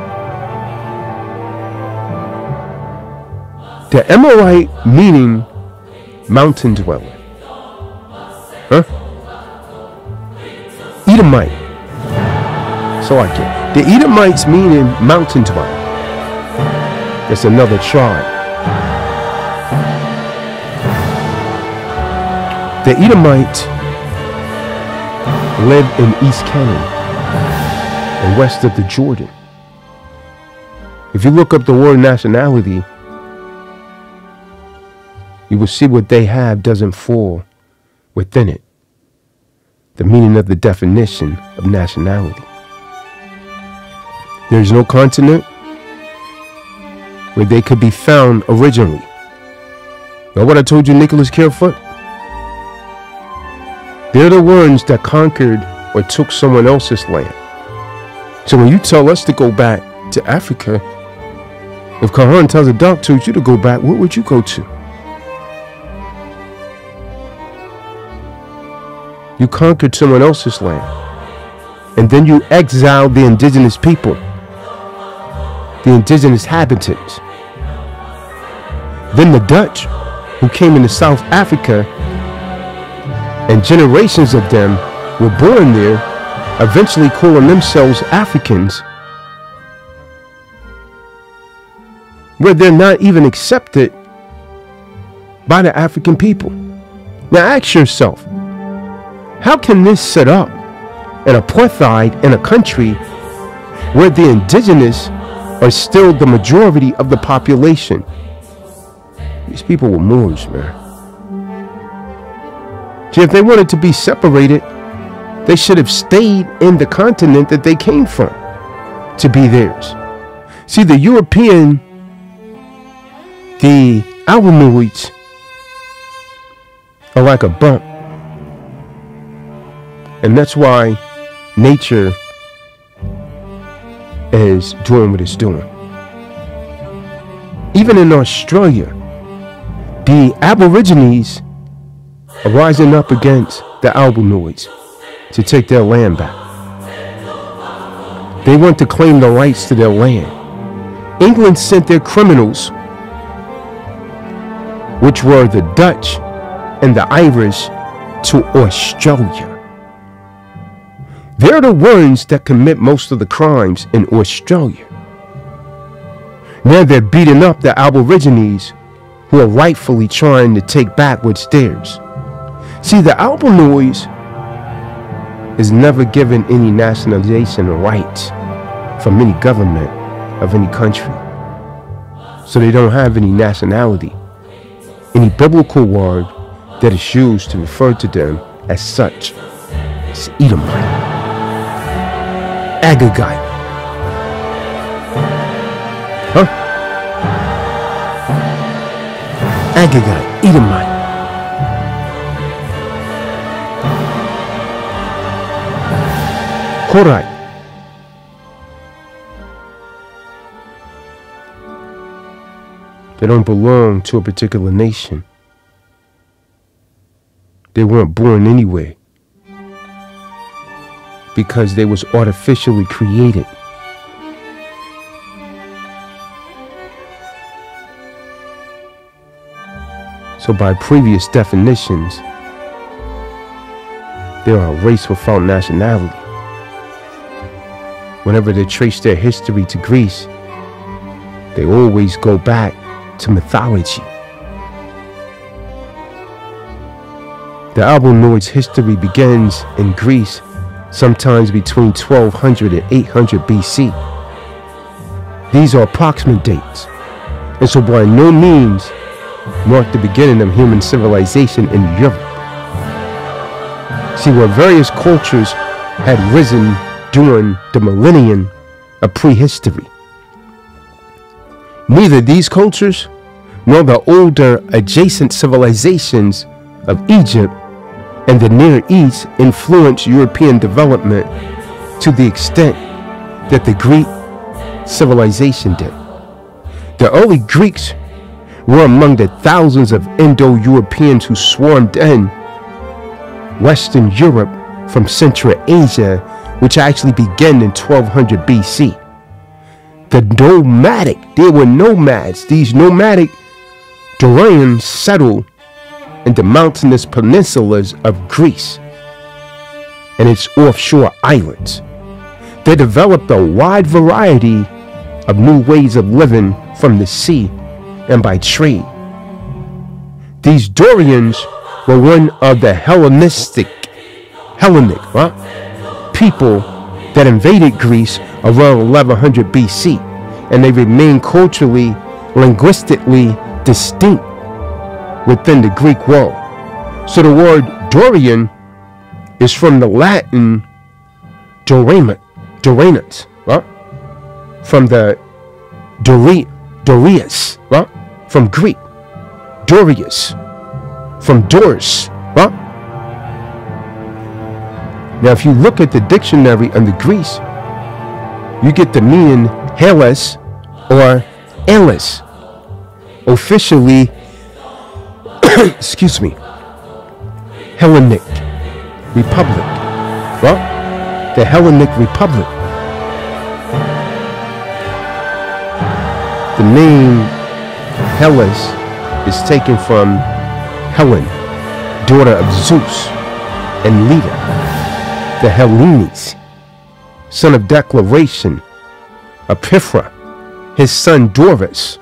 The Amorite meaning mountain dweller. Huh? Edomite. So I get the Edomites meaning mountain dweller. It's another tribe. The Edomites live in East Canaan and west of the Jordan. If you look up the word nationality, you will see what they have doesn't fall within it. The meaning of the definition of nationality. There is no continent where they could be found originally. Now what I told you, Nicholas Carefoot? They're the ones that conquered or took someone else's land. So when you tell us to go back to Africa, if Kahan Tazadaq told you to go back, where would you go to? You conquered someone else's land, and then you exiled the indigenous people, the indigenous inhabitants. Then the Dutch, who came into South Africa, and generations of them were born there, eventually calling themselves Africans, where they're not even accepted by the African people. Now ask yourself, how can this set up an apartheid in a country where the indigenous are still the majority of the population? These people were Moors, man. See, if they wanted to be separated, they should have stayed in the continent that they came from to be theirs. See, the European, the Albinoids are like a bump. And that's why nature is doing what it's doing. Even in Australia, the Aborigines are rising up against the Albinoids to take their land back. They want to claim the rights to their land. England sent their criminals, which were the Dutch and the Irish, to Australia. They're the ones that commit most of the crimes in Australia. Now they're beating up the Aborigines, who are rightfully trying to take back what's theirs. See, the Albinoids is never given any nationalization rights from any government of any country. So they don't have any nationality, any biblical word that is used to refer to them as such. It's Edomite, Agagite. Huh? Agagite, Edomite. Korai. They don't belong to a particular nation. They weren't born anyway because they was artificially created. So by previous definitions, they are a race without nationality. Whenever they trace their history to Greece, they always go back to mythology. The Albonoids' history begins in Greece sometimes between twelve hundred and eight hundred B C. These are approximate dates, and so by no means mark the beginning of human civilization in Europe. See, where various cultures had risen during the millennium of prehistory, neither these cultures nor the older adjacent civilizations of Egypt and the Near East influenced European development to the extent that the Greek civilization did. The early Greeks were among the thousands of Indo-Europeans who swarmed in Western Europe from Central Asia, which actually began in twelve hundred B C. The nomadic, they were nomads. These nomadic Dorians settled in the mountainous peninsulas of Greece and its offshore islands. They developed a wide variety of new ways of living from the sea and by trade. These Dorians were one of the Hellenistic, Hellenic huh, people that invaded Greece around eleven hundred B C, and they remained culturally, linguistically distinct within the Greek world. So the word Dorian is from the Latin Doraemon, Doranus, huh? From the Dori, Dorius, huh? From Greek, Dorius, from Doris, huh? Now, if you look at the dictionary under Greece, you get the meaning Hellas or Elis. Officially, excuse me, Hellenic Republic. Well, the Hellenic Republic. The name Hellas is taken from Helen, daughter of Zeus and Leda, the Hellenes, son of Declaration, Epiphra, his son Doris.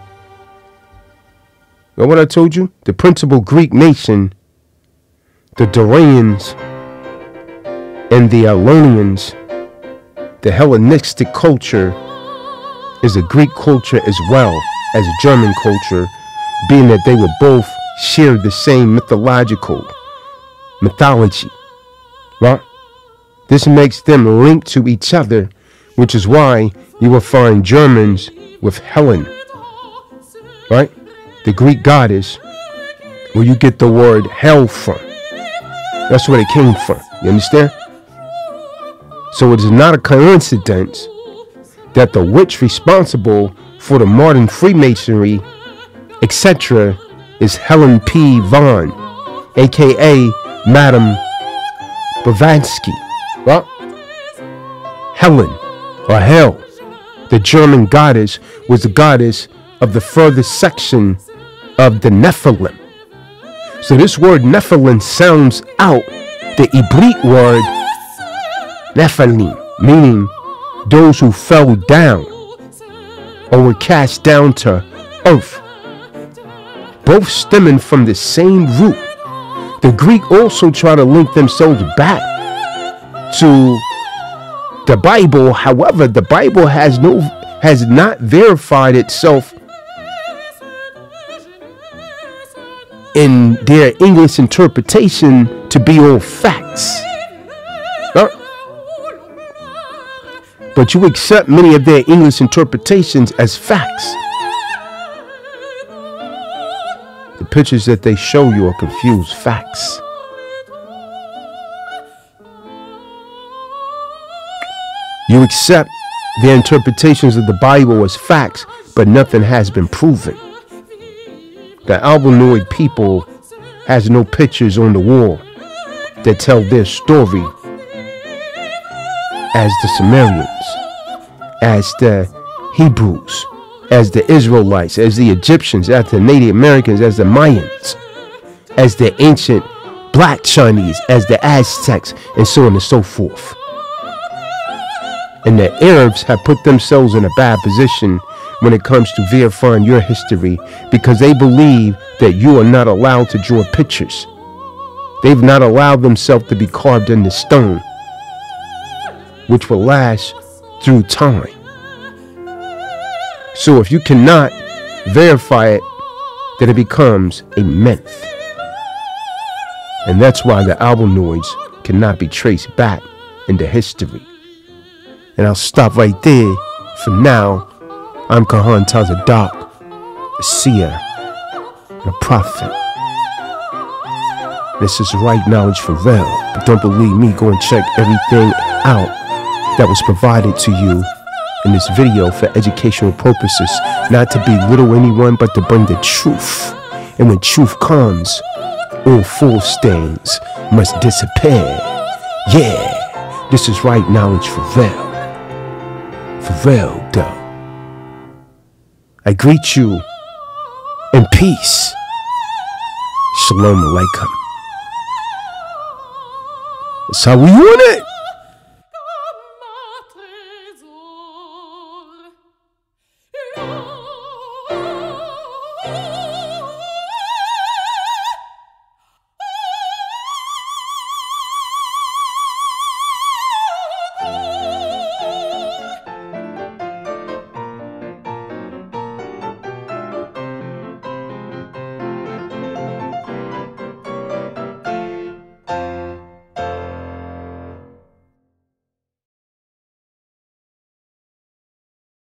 Know what I told you? The principal Greek nation, the Dorians and the Ionians, the Hellenistic culture is a Greek culture as well as a German culture, being that they would both share the same mythological mythology, right? This makes them linked to each other, which is why you will find Germans with Helen, right? The Greek goddess, where you get the word hell from. That's where it came from. You understand? So it is not a coincidence that the witch responsible for the modern Freemasonry, et cetera, is Helen P. Von, aka Madame Blavatsky. Well, Helen, or Hel, the German goddess, was the goddess of the furthest section of the Nephilim. So this word Nephilim sounds out the Hebrew word Nephilim, meaning those who fell down or were cast down to earth, both stemming from the same root. The Greek also try to link themselves back to the Bible. However, the Bible has no has not verified itself in their English interpretation to be all facts. Huh? But you accept many of their English interpretations as facts. The pictures that they show you are confused facts. You accept their interpretations of the Bible as facts, but nothing has been proven. The Albanoid people has no pictures on the wall that tell their story as the Sumerians, as the Hebrews, as the Israelites, as the Egyptians, as the Native Americans, as the Mayans, as the ancient Black Chinese, as the Aztecs, and so on and so forth. And the Arabs have put themselves in a bad position when it comes to verifying your history, because they believe that you are not allowed to draw pictures. They've not allowed themselves to be carved into stone, which will last through time. So if you cannot verify it, then it becomes a myth. And that's why the Albanoids cannot be traced back into history. And I'll stop right there for now. I'm Kahan Tazadaq, a seer and a prophet. This is right knowledge for real. But don't believe me, go and check everything out that was provided to you in this video for educational purposes. Not to belittle anyone, but to bring the truth. And when truth comes, all false stains must disappear. Yeah, this is right knowledge for real. For real, though. I greet you in peace. Shalom Alaikum. That's how we want it.